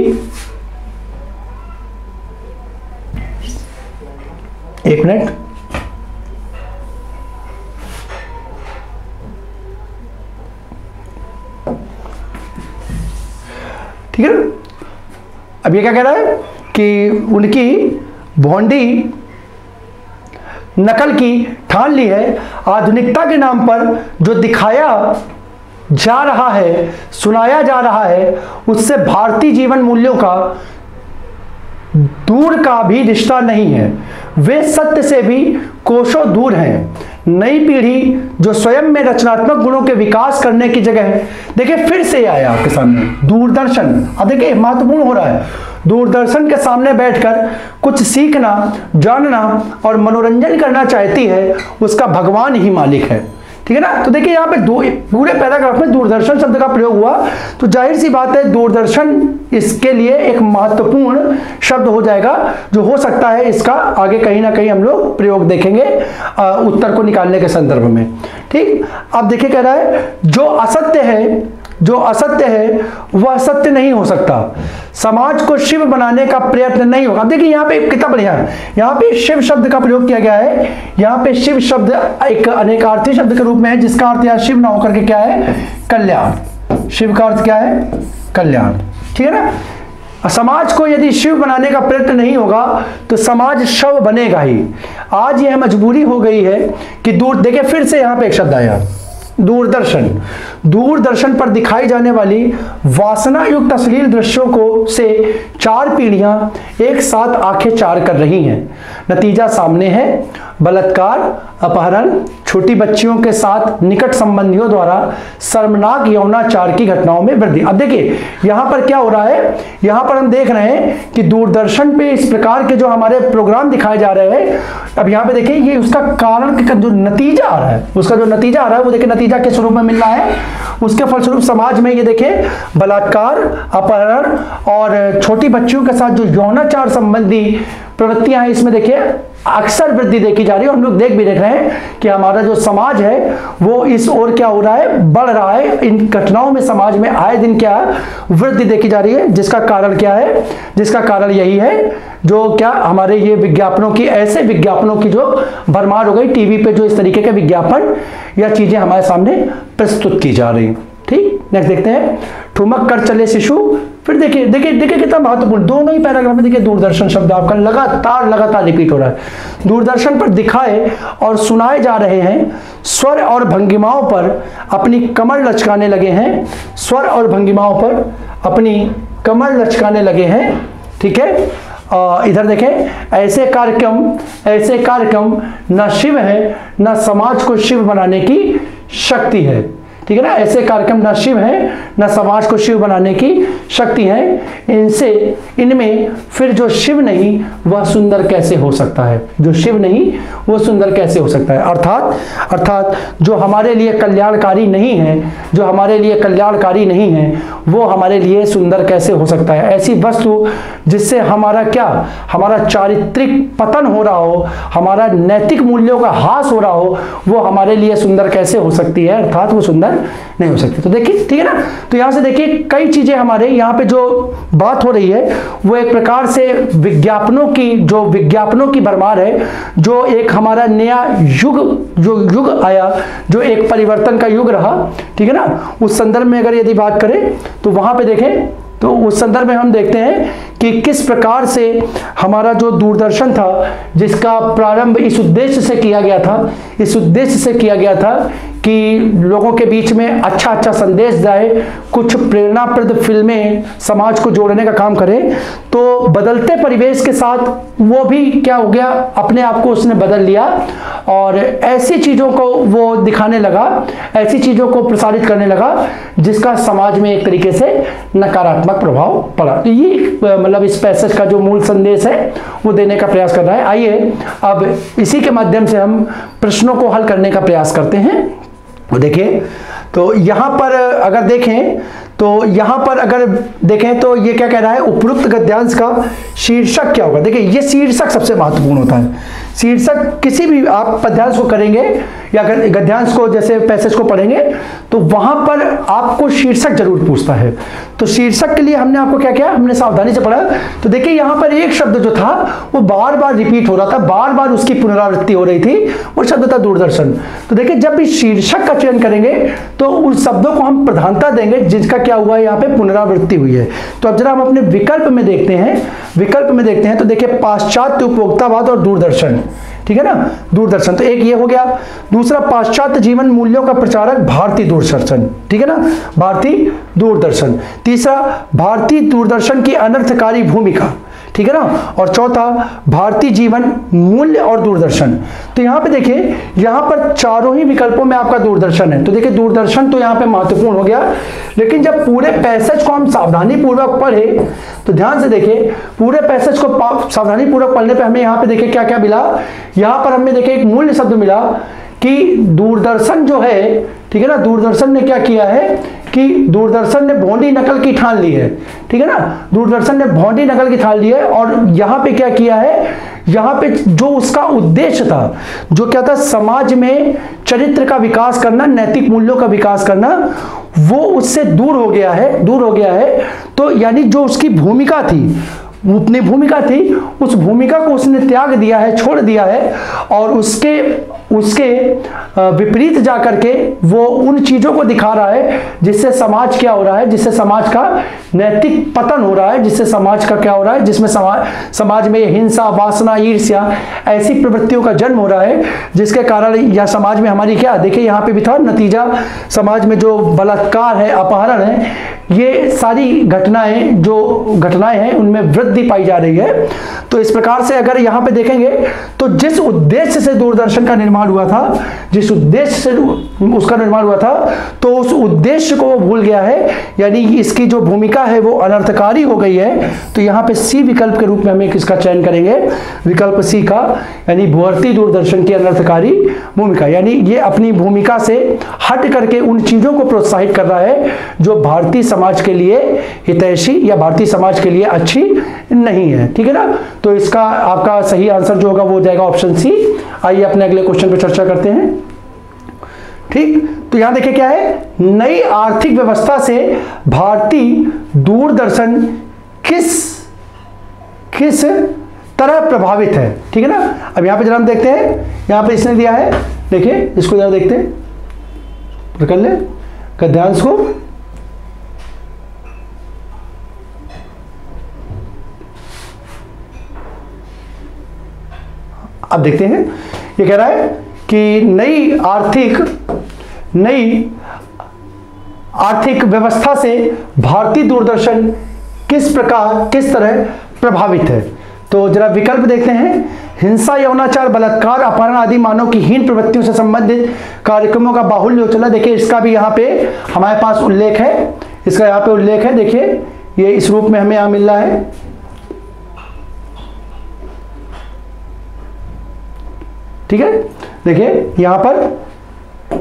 एक मिनट ठीक है। अब ये क्या कह रहा है कि उनकी भौंडी नकल की ठान ली है। आधुनिकता के नाम पर जो दिखाया जा रहा है, सुनाया जा रहा है, उससे भारतीय जीवन मूल्यों का दूर का भी रिश्ता नहीं है। वे सत्य से भी कोसों दूर हैं। नई पीढ़ी जो स्वयं में रचनात्मक गुणों के विकास करने की जगह है, देखिए फिर से आया आपके सामने दूरदर्शन। अब देखिए महत्वपूर्ण हो रहा है, दूरदर्शन के सामने बैठकर कुछ सीखना, जानना और मनोरंजन करना चाहती है, उसका भगवान ही मालिक है, ठीक है ना। तो देखिए यहाँ पे दो पूरे पैराग्राफ में दूरदर्शन शब्द का प्रयोग हुआ, तो जाहिर सी बात है दूरदर्शन इसके लिए एक महत्वपूर्ण शब्द हो जाएगा, जो हो सकता है इसका आगे कहीं ना कहीं हम लोग प्रयोग देखेंगे उत्तर को निकालने के संदर्भ में, ठीक। अब देखिए कह रहा है जो असत्य है, जो असत्य है वह सत्य नहीं हो सकता। समाज को शिव बनाने का प्रयत्न नहीं होगा। देखिए यहाँ पे कितना बढ़िया है, यहाँ पे शिव शब्द का प्रयोग किया गया है। यहाँ पे शिव शब्द एक अनेकार्थी शब्द के रूप में है, जिसका अर्थ यहाँ शिव ना होकर के क्या है, कल्याण। शिव का अर्थ क्या है, कल्याण, ठीक है ना। समाज को यदि शिव बनाने का प्रयत्न नहीं होगा तो समाज शव बनेगा ही। आज यह मजबूरी हो गई है कि दूर, देखिए फिर से यहाँ पे एक शब्द आया, दूरदर्शन दूरदर्शन पर दिखाई जाने वाली वासना युक्त अश्लील दृश्यों को से चार पीढ़ियां एक साथ आंखें चार कर रही हैं। नतीजा सामने है, बलात्कार, अपहरण, छोटी बच्चियों के साथ निकट संबंधियों द्वारा शर्मनाक यौनाचार की घटनाओं में वृद्धि। अब देखिए यहां पर क्या हो रहा है, यहां पर हम देख रहे हैं कि दूरदर्शन पे इस प्रकार के जो हमारे प्रोग्राम दिखाए जा रहे हैं, अब यहां पे देखिए ये उसका कारण का जो नतीजा आ रहा है, उसका जो नतीजा आ रहा है वो देखिए नतीजा किस स्वरूप में मिल रहा है, उसके फलस्वरूप समाज में ये देखिए बलात्कार, अपहरण और छोटी बच्चियों के साथ जो यौनाचार संबंधी प्रवृत्तियां हैं इसमें देखिए अक्सर वृद्धि देखी जा रही है। हम लोग देख भी देख रहे हैं कि हमारा जो समाज है वो इस ओर क्या हो रहा है, बढ़ रहा है। इन घटनाओं में समाज में आए दिन क्या वृद्धि देखी जा रही है, जिसका कारण क्या है, जिसका कारण यही है जो क्या हमारे ये विज्ञापनों की, ऐसे विज्ञापनों की जो भरमार हो गई, टीवी पे जो इस तरीके के विज्ञापन या चीजें हमारे सामने प्रस्तुत की जा रही। ठीक, नेक्स्ट देखते हैं, ठुमक कर चले शिशु। फिर देखिए देखिए देखिए कितना महत्वपूर्ण, दोनों ही पैराग्राफ में देखिए दूरदर्शन शब्द आपका लगातार लगातार रिपीट हो रहा है। दूरदर्शन पर दिखाए और सुनाए जा रहे हैं स्वर और भंगिमाओं पर अपनी कमर लचकाने लगे हैं, स्वर और भंगिमाओं पर अपनी कमर लचकाने लगे हैं। ठीक है, आ, इधर देखें, ऐसे कार्यक्रम ऐसे कार्यक्रम न शिव है न समाज को शिव बनाने की शक्ति है। ठीक है ना, ऐसे कार्यक्रम न शिव है न समाज को शिव बनाने की शक्ति है। इनसे इनमें फिर जो शिव नहीं वह सुंदर कैसे हो सकता है, जो शिव नहीं वो सुंदर कैसे हो सकता है। अर्थात अर्थात जो हमारे लिए कल्याणकारी नहीं है, जो हमारे लिए कल्याणकारी नहीं है वो हमारे लिए सुंदर कैसे हो सकता है। ऐसी वस्तु जिससे हमारा क्या, हमारा चारित्रिक पतन हो रहा हो, हमारा नैतिक मूल्यों का ह्रास हो रहा हो, वो हमारे लिए सुंदर कैसे हो सकती है, अर्थात वो सुंदर नहीं हो सकती। तो देखिए, ठीक है ना, तो यहां से देखिए कई चीजें हमारे यहाँ पे जो बात हो रही है वो एक प्रकार से विज्ञापनों की, जो विज्ञापनों की भरमार है, जो एक हमारा नया युग जो युग आया, जो एक परिवर्तन का युग रहा। ठीक है ना, उस संदर्भ में अगर यदि बात करें तो वहां पे देखें तो उस संदर्भ में हम देखते हैं कि किस प्रकार से हमारा जो दूरदर्शन था, जिसका प्रारंभ इस उद्देश्य से किया गया था, इस उद्देश्य से किया गया था कि लोगों के बीच में अच्छा अच्छा संदेश जाए, कुछ प्रेरणाप्रद फिल्में समाज को जोड़ने का काम करें, तो बदलते परिवेश के साथ वो भी क्या हो गया, अपने आप को उसने बदल लिया और ऐसी चीज़ों को वो दिखाने लगा, ऐसी चीज़ों को प्रसारित करने लगा जिसका समाज में एक तरीके से नकारात्मक प्रभाव पड़ा। तो ये मतलब इस पैसेज का जो मूल संदेश है वो देने का प्रयास कर रहा है। आइए अब इसी के माध्यम से हम प्रश्नों को हल करने का प्रयास करते हैं। देखिए, तो यहां पर अगर देखें तो यहां पर अगर देखें तो ये क्या कह रहा है, उपरोक्त गद्यांश का शीर्षक क्या होगा। देखिए, ये शीर्षक सबसे महत्वपूर्ण होता है। शीर्षक किसी भी आप पद्यांश को करेंगे या गद्यांश को, जैसे पैसेज को पढ़ेंगे तो वहां पर आपको शीर्षक जरूर पूछता है। तो शीर्षक के लिए हमने आपको क्या किया, हमने सावधानी से पढ़ा। तो देखिए यहां पर एक शब्द जो था वो बार बार रिपीट हो रहा था, बार बार उसकी पुनरावृत्ति हो रही थी, वो शब्द था दूरदर्शन। तो देखिए जब भी शीर्षक का चयन करेंगे तो उन शब्दों को हम प्रधानता देंगे जिसका क्या हुआ है, यहाँ पे पुनरावृत्ति हुई है। तो अब जरा हम अपने विकल्प में देखते हैं, विकल्प में देखते हैं तो देखिए पाश्चात्य उपभोक्तावाद और दूरदर्शन। ठीक है ना, दूरदर्शन, तो एक ये हो गया। दूसरा, पाश्चात्य जीवन मूल्यों का प्रचारक भारतीय दूरदर्शन। ठीक है ना, भारतीय दूरदर्शन। तीसरा, भारतीय दूरदर्शन की अनर्थकारी भूमिका। ठीक है ना, और चौथा, भारतीय जीवन मूल्य और दूरदर्शन। तो यहाँ पे देखिए, यहाँ पर चारों ही विकल्पों में आपका दूरदर्शन है। तो देखिए दूरदर्शन तो यहाँ पे महत्वपूर्ण हो गया, लेकिन जब पूरे पैसेज को हम सावधानी पूर्वक पढ़े तो ध्यान से देखिए, पूरे पैसेज को सावधानी पूर्वक पढ़ने पे हमें यहाँ पे देखिए क्या क्या मिला। यहाँ पर हमें देखिए एक मूल्य शब्द मिला कि दूरदर्शन जो है, ठीक है ना, दूरदर्शन ने क्या किया है कि दूरदर्शन ने भोंडी नकल की ठान ली है। ठीक है ना, दूरदर्शन ने भोंडी नकल की ठान ली है और यहाँ पे क्या किया है, यहाँ पे जो उसका उद्देश्य था, जो क्या था, समाज में चरित्र का विकास करना, नैतिक मूल्यों का विकास करना, वो उससे दूर हो गया है, दूर हो गया है। तो यानी जो उसकी भूमिका थी अपनी भूमिका थी, उस भूमिका को उसने त्याग दिया है, छोड़ दिया है, और उसके उसके विपरीत जाकर के वो उन चीज़ों को दिखा रहा है जिससे समाज क्या हो रहा है, जिससे समाज का नैतिक पतन हो रहा है, जिससे समाज का क्या हो रहा है, जिसमें समाज समाज में हिंसा, वासना, ईर्ष्या, ऐसी प्रवृत्तियों का जन्म हो रहा है, जिसके कारण या समाज में हमारी क्या, देखिए यहाँ पे भी था नतीजा, समाज में जो बलात्कार है, अपहरण है, ये सारी घटनाएं जो घटनाएं हैं उनमें वृद्धि पाई जा रही है। तो इस प्रकार से अगर यहाँ पे देखेंगे तो जिस उद्देश्य से दूरदर्शन का निर्माण हुआ था, जिस उद्देश्य से उसका निर्माण हुआ था, तो उस उद्देश्य को वो भूल गया है, यानी इसकी जो भूमिका है वो अनर्थकारी हो गई है। तो यहाँ पे सी विकल्प के रूप में हमें किसका चयन करेंगे, विकल्प सी का, यानी भारतीय दूरदर्शन की अनर्थकारी भूमिका, यानी ये अपनी भूमिका से हट करके उन चीजों को प्रोत्साहित कर रहा है जो भारतीय समाज के लिए हितैषी या भारतीय समाज के लिए अच्छी नहीं है। ठीक है ना, तो इसका आपका सही आंसर जो होगा वो हो जाएगा ऑप्शन सी। आइए अपने अगले क्वेश्चन पे चर्चा करते हैं। ठीक, तो यहां देखिए क्या है, नई आर्थिक व्यवस्था से भारतीय दूरदर्शन किस किस तरह प्रभावित है। ठीक है ना, अब यहां पे जरा हम देखते हैं, यहां पे इसने दिया है, देखिए इसको जरा देखते हैं, कर ले गद्यांश को, अब देखते हैं। ये कह रहा है कि नई आर्थिक नई आर्थिक व्यवस्था से भारतीय दूरदर्शन किस प्रकार किस तरह प्रभावित है। तो जरा विकल्प देखते हैं, हिंसा, यौनाचार, बलात्कार, अपहरण आदि मानव की हीन प्रवृत्तियों से संबंधित कार्यक्रमों का बाहुल्य चला। देखिए इसका भी यहाँ पे हमारे पास उल्लेख है, इसका यहाँ पे उल्लेख है, देखिए ये इस रूप में हमें यहाँ मिल रहा है। ठीक है, देखिए यहां पर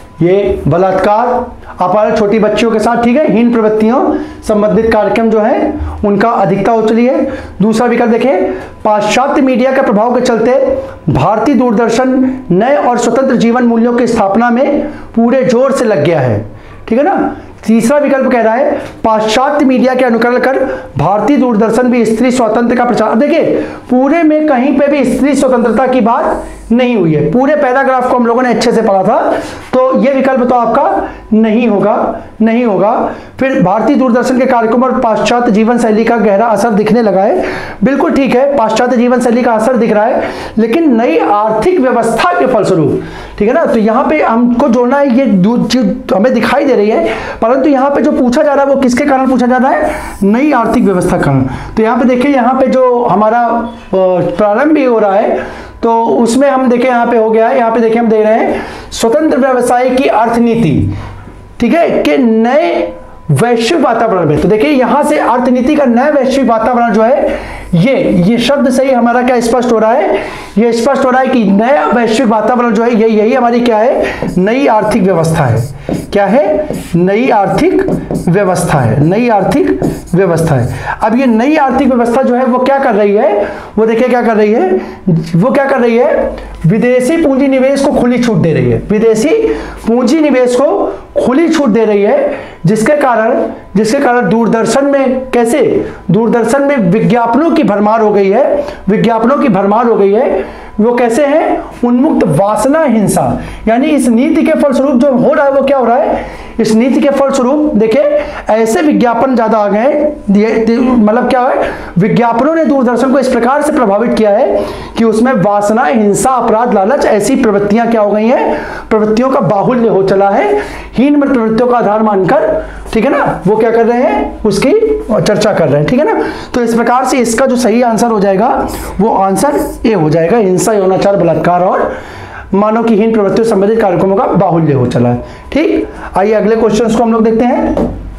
ये बलात्कार, अपहरण छोटी बच्चियों के साथ, ठीक है, हीन प्रवृत्तियों संबंधित कार्यक्रम जो है उनका अधिकता हो चली है। दूसरा विकल्प देखिए, पाश्चात्य मीडिया के प्रभाव के चलते भारतीय दूरदर्शन नए और स्वतंत्र जीवन मूल्यों की स्थापना में पूरे जोर से लग गया है। ठीक है ना। तीसरा विकल्प कह रहा है, पाश्चात्य मीडिया के अनुकरण कर भारतीय दूरदर्शन भी स्त्री स्वतंत्र का प्रचार। देखिए पूरे में कहीं पे भी स्त्री स्वतंत्रता की बात नहीं हुई है, पूरे पैराग्राफ को हम लोगों ने अच्छे से पढ़ा था, तो ये विकल्प तो आपका नहीं होगा नहीं होगा फिर भारतीय दूरदर्शन के कार्यक्रम और पाश्चात्य जीवन शैली का गहरा असर दिखने लगा है। बिल्कुल ठीक है, पाश्चात्य जीवन शैली का असर दिख रहा है, लेकिन नई आर्थिक व्यवस्था के फलस्वरूप, ठीक है ना, तो यहाँ पे हमको जोड़ना है, ये चीज हमें दिखाई दे रही है, परंतु यहाँ पे जो पूछा जा रहा है वो किसके कारण पूछा जा रहा है, नई आर्थिक व्यवस्था कारण। तो यहाँ पे देखिए, यहाँ पे जो हमारा प्रारंभ भी हो रहा है, तो उसमें हम देखें यहाँ पे हो गया है, यहाँ पे देखें हम दे रहे हैं स्वतंत्र व्यवसाय की अर्थनीति, ठीक है, के नए वैश्विक वातावरण में। तो देखिए यहां से अर्थनीति का नया वैश्विक वातावरण जो है, ये ये शब्द से ही हमारा क्या स्पष्ट हो रहा है, ये स्पष्ट हो रहा है कि नया वैश्विक वातावरण जो है, ये यही हमारी क्या है, नई आर्थिक व्यवस्था है। क्या है, नई आर्थिक व्यवस्था है, नई आर्थिक व्यवस्था है। अब ये नई आर्थिक व्यवस्था जो है वो क्या कर रही है, वो देखिए क्या कर रही है, वो क्या कर रही है, विदेशी पूंजी निवेश को खुली छूट दे रही है, विदेशी पूंजी निवेश को खुली छूट दे रही है, जिसके कारण जिसके कारण दूरदर्शन में कैसे, दूरदर्शन में विज्ञापनों की भरमार हो गई है, विज्ञापनों की भरमार हो गई है। वो कैसे हैं, उन्मुक्त वासना, हिंसा, यानी इस नीति के फलस्वरूप जो हो रहा है वो क्या हो रहा है, इस नीति के फलस्वरूप देखिए ऐसे विज्ञापन ज्यादा आ गए, मतलब क्या है, विज्ञापनों ने दूरदर्शन को इस प्रकार से प्रभावित किया है कि उसमें वासना, हिंसा, अपराध, लालच, ऐसी प्रवृत्तियां क्या हो गई हैं, प्रवृत्तियों का बाहुल्य हो चला है, हीन प्रवृत्तियों का आधार मानकर, ठीक है ना, वो क्या कर रहे हैं, उसकी चर्चा कर रहे हैं। ठीक है ना, तो इस प्रकार से इसका जो सही आंसर हो जाएगा वो आंसर ए हो जाएगा, हिंसा, यौनाचार, बलात्कार और मानव की हीन प्रवृत्तियों संबंधित कार्यक्रमों का बाहुल्य हो चला है। ठीक, आइए अगले क्वेश्चन को हम लोग देखते हैं।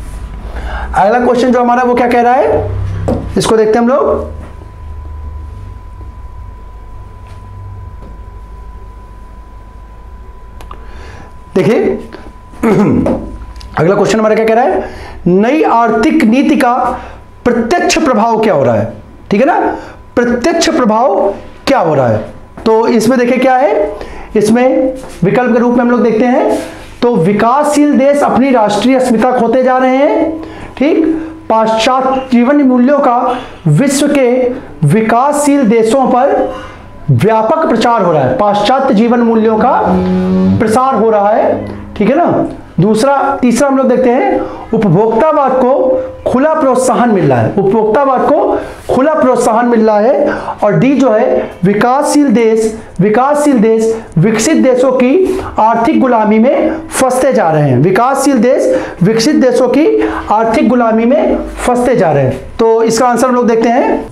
अगला क्वेश्चन जो हमारा वो क्या कह रहा है, इसको देखते हैं हम लोग। देखिए अगला क्वेश्चन हमारा क्या कह रहा है, नई आर्थिक नीति का प्रत्यक्ष प्रभाव क्या हो रहा है। ठीक है ना, प्रत्यक्ष प्रभाव क्या हो रहा है, तो इसमें देखिए क्या है, इसमें विकल्प के रूप में हम लोग देखते हैं, तो विकासशील देश अपनी राष्ट्रीय अस्मिता खोते जा रहे हैं, ठीक, पाश्चात्य जीवन मूल्यों का विश्व के विकासशील देशों पर व्यापक प्रचार हो रहा है। पाश्चात्य जीवन मूल्यों का प्रसार हो रहा है, ठीक है ना। दूसरा तीसरा हम लोग देखते हैं, उपभोक्तावाद को खुला प्रोत्साहन मिल रहा है। उपभोक्तावाद को खुला प्रोत्साहन मिल रहा है। और डी जो है, विकासशील देश विकासशील देश विकसित देशों की आर्थिक गुलामी में फंसते जा रहे हैं। विकासशील देश विकसित देशों की आर्थिक गुलामी में फंसते जा रहे हैं। तो इसका आंसर हम लोग देखते हैं,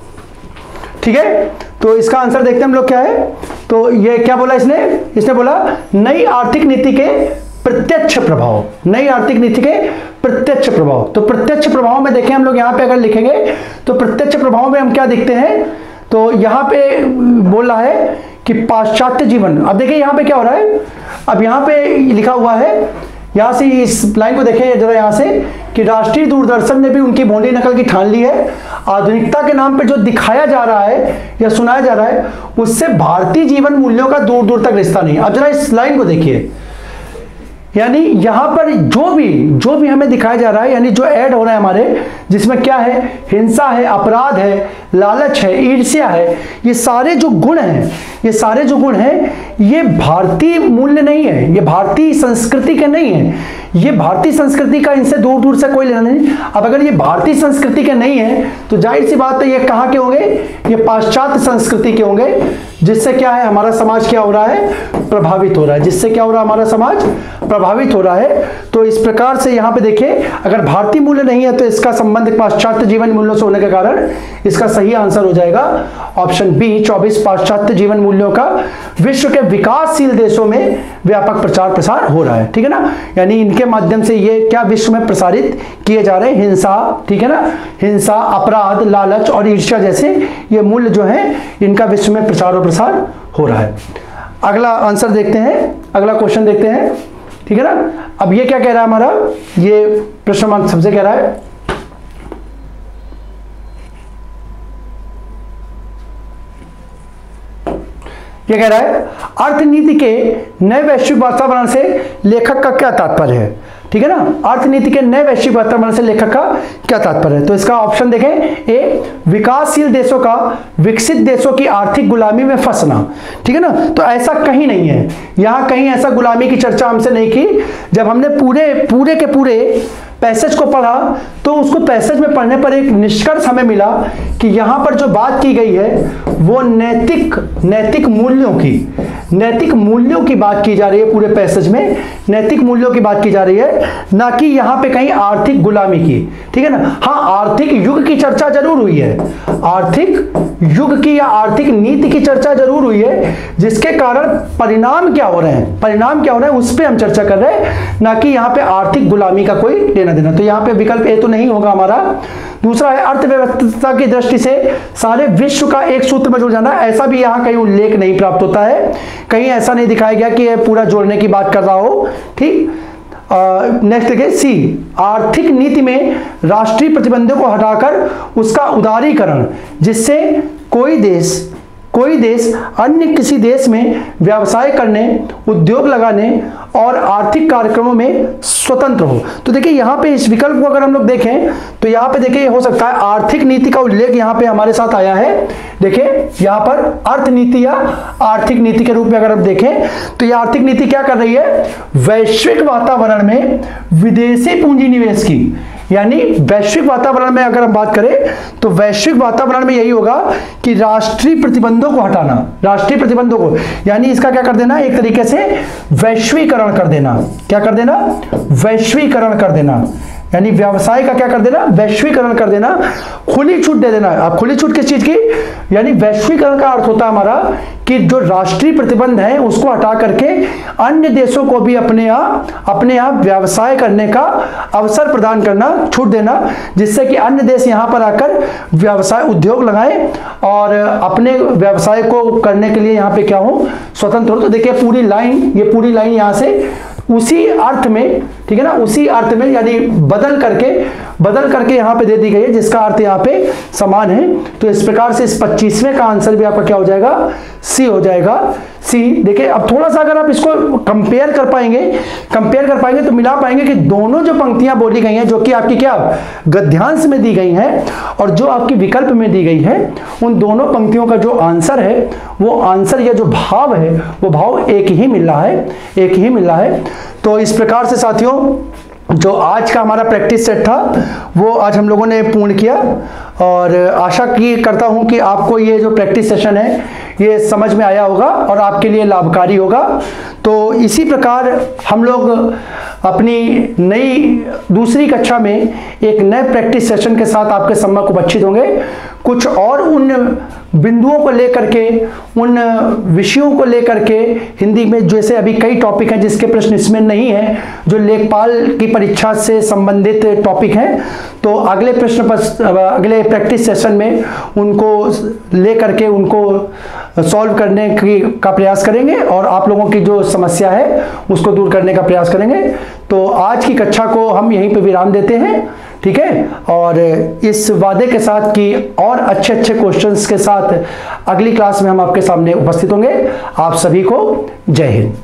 ठीक है। तो इसका आंसर देखते हैं हम लोग क्या है। तो ये क्या बोला इसने इसने बोला नई आर्थिक नीति के प्रत्यक्ष प्रभाव, नई आर्थिक नीति के प्रत्यक्ष प्रभाव। तो प्रत्यक्ष प्रभाव में देखें हम लोग यहाँ पे अगर लिखेंगे तो प्रत्यक्ष प्रभाव में हम क्या देखते हैं, तो यहाँ पे बोल रहा है कि पाश्चात्य जीवन। अब देखिए यहाँ पे क्या हो रहा है, अब यहाँ पे लिखा हुआ है, यहाँ से इस लाइन को देखें जरा यहाँ से, कि राष्ट्रीय दूरदर्शन ने भी उनकी भोंडी नकल की ठान ली है। आधुनिकता के नाम पे जो दिखाया जा रहा है या सुनाया जा रहा है उससे भारतीय जीवन मूल्यों का दूर दूर तक रिश्ता नहीं। अब जरा इस लाइन को देखिए, यानी यहां पर जो भी जो भी हमें दिखाया जा रहा है, यानी जो ऐड हो रहा है हमारे, जिसमें क्या है, हिंसा है, अपराध है, लालच है, ईर्ष्या है, ये सारे जो गुण हैं ये सारे जो गुण हैं ये भारतीय मूल्य नहीं है, ये भारतीय संस्कृति के नहीं है, ये भारतीय संस्कृति का इनसे दूर दूर से कोई लेना नहीं। अब अगर ये भारतीय संस्कृति के नहीं है तो जाहिर सी बात है ये कहाँ के होंगे, ये पाश्चात्य संस्कृति के होंगे, जिससे क्या है हमारा समाज क्या हो रहा है, प्रभावित हो रहा है। जिससे क्या हो रहा है, हमारा समाज प्रभावित हो रहा है। तो इस प्रकार से यहाँ पे देखिए, अगर भारतीय मूल्य नहीं है तो इसका संबंध पाश्चात्य जीवन मूल्यों से होने के कारण इसका सही आंसर हो जाएगा ऑप्शन बी चौबीस। पाश्चात्य जीवन मूल्यों का विश्व के विकासशील देशों में व्यापक प्रचार प्रसार हो रहा है, ठीक है ना। यानी इनके माध्यम से ये क्या विश्व में प्रसारित किए जा रहे हैं, हिंसा, ठीक है ना, हिंसा, अपराध, लालच और ईर्ष्या जैसे ये मूल्य जो है इनका विश्व में प्रचार और प्रसार हो रहा है। अगला आंसर देखते हैं, अगला क्वेश्चन देखते हैं, ठीक है ना। अब ये क्या कह रहा है हमारा, ये प्रश्न क्रमांक सबसे कह रहा है, ये कह रहा है अर्थनीति के नए वैश्विक वातावरण से लेखक का क्या तात्पर्य है, ठीक है ना। अर्थनीति के नए वैश्विक वातावरण से लेखक का क्या तात्पर्य है। तो इसका ऑप्शन देखें, ए विकासशील देशों का विकसित देशों की आर्थिक गुलामी में फंसना, ठीक है ना। तो ऐसा कहीं नहीं है, यहां कहीं ऐसा गुलामी की चर्चा हमसे नहीं की। जब हमने पूरे पूरे के पूरे पैसेज को पढ़ा तो उसको पैसेज में पढ़ने पर एक निष्कर्ष हमें मिला कि यहां पर जो बात की गई है वो नैतिक नैतिक मूल्यों की नैतिक मूल्यों की बात की जा रही है। पूरे पैसेज में नैतिक मूल्यों की बात की जा रही है, ना कि यहां पे कहीं आर्थिक गुलामी की, ठीक है ना। हाँ, आर्थिक युग की चर्चा जरूर हुई है, आर्थिक युग की या आर्थिक नीति की चर्चा जरूर हुई है, जिसके कारण परिणाम क्या हो रहे हैं परिणाम क्या हो रहे हैं उस पर हम चर्चा कर रहे हैं, ना कि यहाँ पे आर्थिक गुलामी का कोई लेना देना। तो यहाँ पे विकल्प ए तो नहीं होगा हमारा। दूसरा है अर्थव्यवस्था की दृष्टि से सारे विश्व का एक सूत्र में जुड़ जाना, ऐसा भी यहाँ कहीं उल्लेख नहीं प्राप्त होता है, कहीं ऐसा नहीं दिखाया गया कि ये पूरा जोड़ने की बात कर रहा हो, ठीक। नेक्स्ट देखिए सी, आर्थिक नीति में राष्ट्रीय प्रतिबंधों को हटाकर उसका उदारीकरण, जिससे कोई देश कोई देश अन्य किसी देश में व्यवसाय करने, उद्योग लगाने और आर्थिक कार्यक्रमों में स्वतंत्र हो। तो देखिए यहाँ पे इस विकल्प को अगर हम लोग देखें तो यहाँ पे देखिए हो सकता है आर्थिक नीति का उल्लेख यहाँ पे हमारे साथ आया है। देखिए यहाँ पर अर्थनीति या आर्थिक नीति के रूप में अगर हम देखें तो यह आर्थिक नीति क्या कर रही है, वैश्विक वातावरण में विदेशी पूंजी निवेश की, यानी वैश्विक वातावरण में अगर हम बात करें तो वैश्विक वातावरण में यही होगा कि राष्ट्रीय प्रतिबंधों को हटाना, राष्ट्रीय प्रतिबंधों को, यानी इसका क्या कर देना, एक तरीके से वैश्वीकरण कर देना। क्या कर देना, वैश्वीकरण कर देना, यानी व्यवसाय का क्या कर देना, वैश्वीकरण कर देना, खुली छूट दे देना। अब खुली छूट किस चीज की, यानी वैश्वीकरण का अर्थ होता है हमारा कि जो राष्ट्रीय प्रतिबंध है उसको हटा करके अन्य देशों को भी अपने यहाँ अपने यहाँ व्यवसाय करने का अवसर प्रदान करना, छूट देना, जिससे कि अन्य देश यहाँ पर आकर व्यवसाय उद्योग लगाएं और अपने व्यवसाय को करने के लिए यहाँ पे क्या हो, स्वतंत्र हो। तो देखिए पूरी लाइन, ये पूरी लाइन यहाँ से उसी अर्थ में, ठीक है ना, उसी अर्थ में यानी बदल करके बदल करके यहाँ पे दे दी गई है, जिसका अर्थ यहाँ पे समान है। तो इस प्रकार से इस पच्चीसवें का आंसर भी आपका क्या हो जाएगा, सी हो जाएगा, सी। देखिए अब थोड़ा सा अगर आप इसको कंपेयर कर पाएंगे कंपेयर कर पाएंगे तो मिला पाएंगे कि दोनों जो पंक्तियां बोली गई हैं, जो कि आपकी क्या गद्यांश में दी गई हैं और जो आपकी विकल्प में दी गई है, उन दोनों पंक्तियों का जो आंसर है, वो आंसर या जो भाव है, वो भाव एक ही मिल रहा है, एक ही मिल रहा है। तो इस प्रकार से साथियों, जो आज का हमारा प्रैक्टिस सेट था वो आज हम लोगों ने पूर्ण किया, और आशा की करता हूं कि आपको ये जो प्रैक्टिस सेशन है ये समझ में आया होगा और आपके लिए लाभकारी होगा। तो इसी प्रकार हम लोग अपनी नई दूसरी कक्षा में एक नए प्रैक्टिस सेशन के साथ आपके सम्मुख उपस्थित होंगे। कुछ और उन बिंदुओं को लेकर के, उन विषयों को लेकर के हिंदी में, जैसे अभी कई टॉपिक हैं जिसके प्रश्न इसमें नहीं है, जो लेखपाल की परीक्षा से संबंधित टॉपिक हैं, तो अगले प्रश्न पर अगले प्रैक्टिस सेशन में उनको लेकर के उनको सॉल्व करने की का प्रयास करेंगे और आप लोगों की जो समस्या है उसको दूर करने का प्रयास करेंगे। तो आज की कक्षा को हम यहीं पे विराम देते हैं, ठीक है, और इस वादे के साथ कि और अच्छे अच्छे क्वेश्चंस के साथ अगली क्लास में हम आपके सामने उपस्थित होंगे। आप सभी को जय हिंद।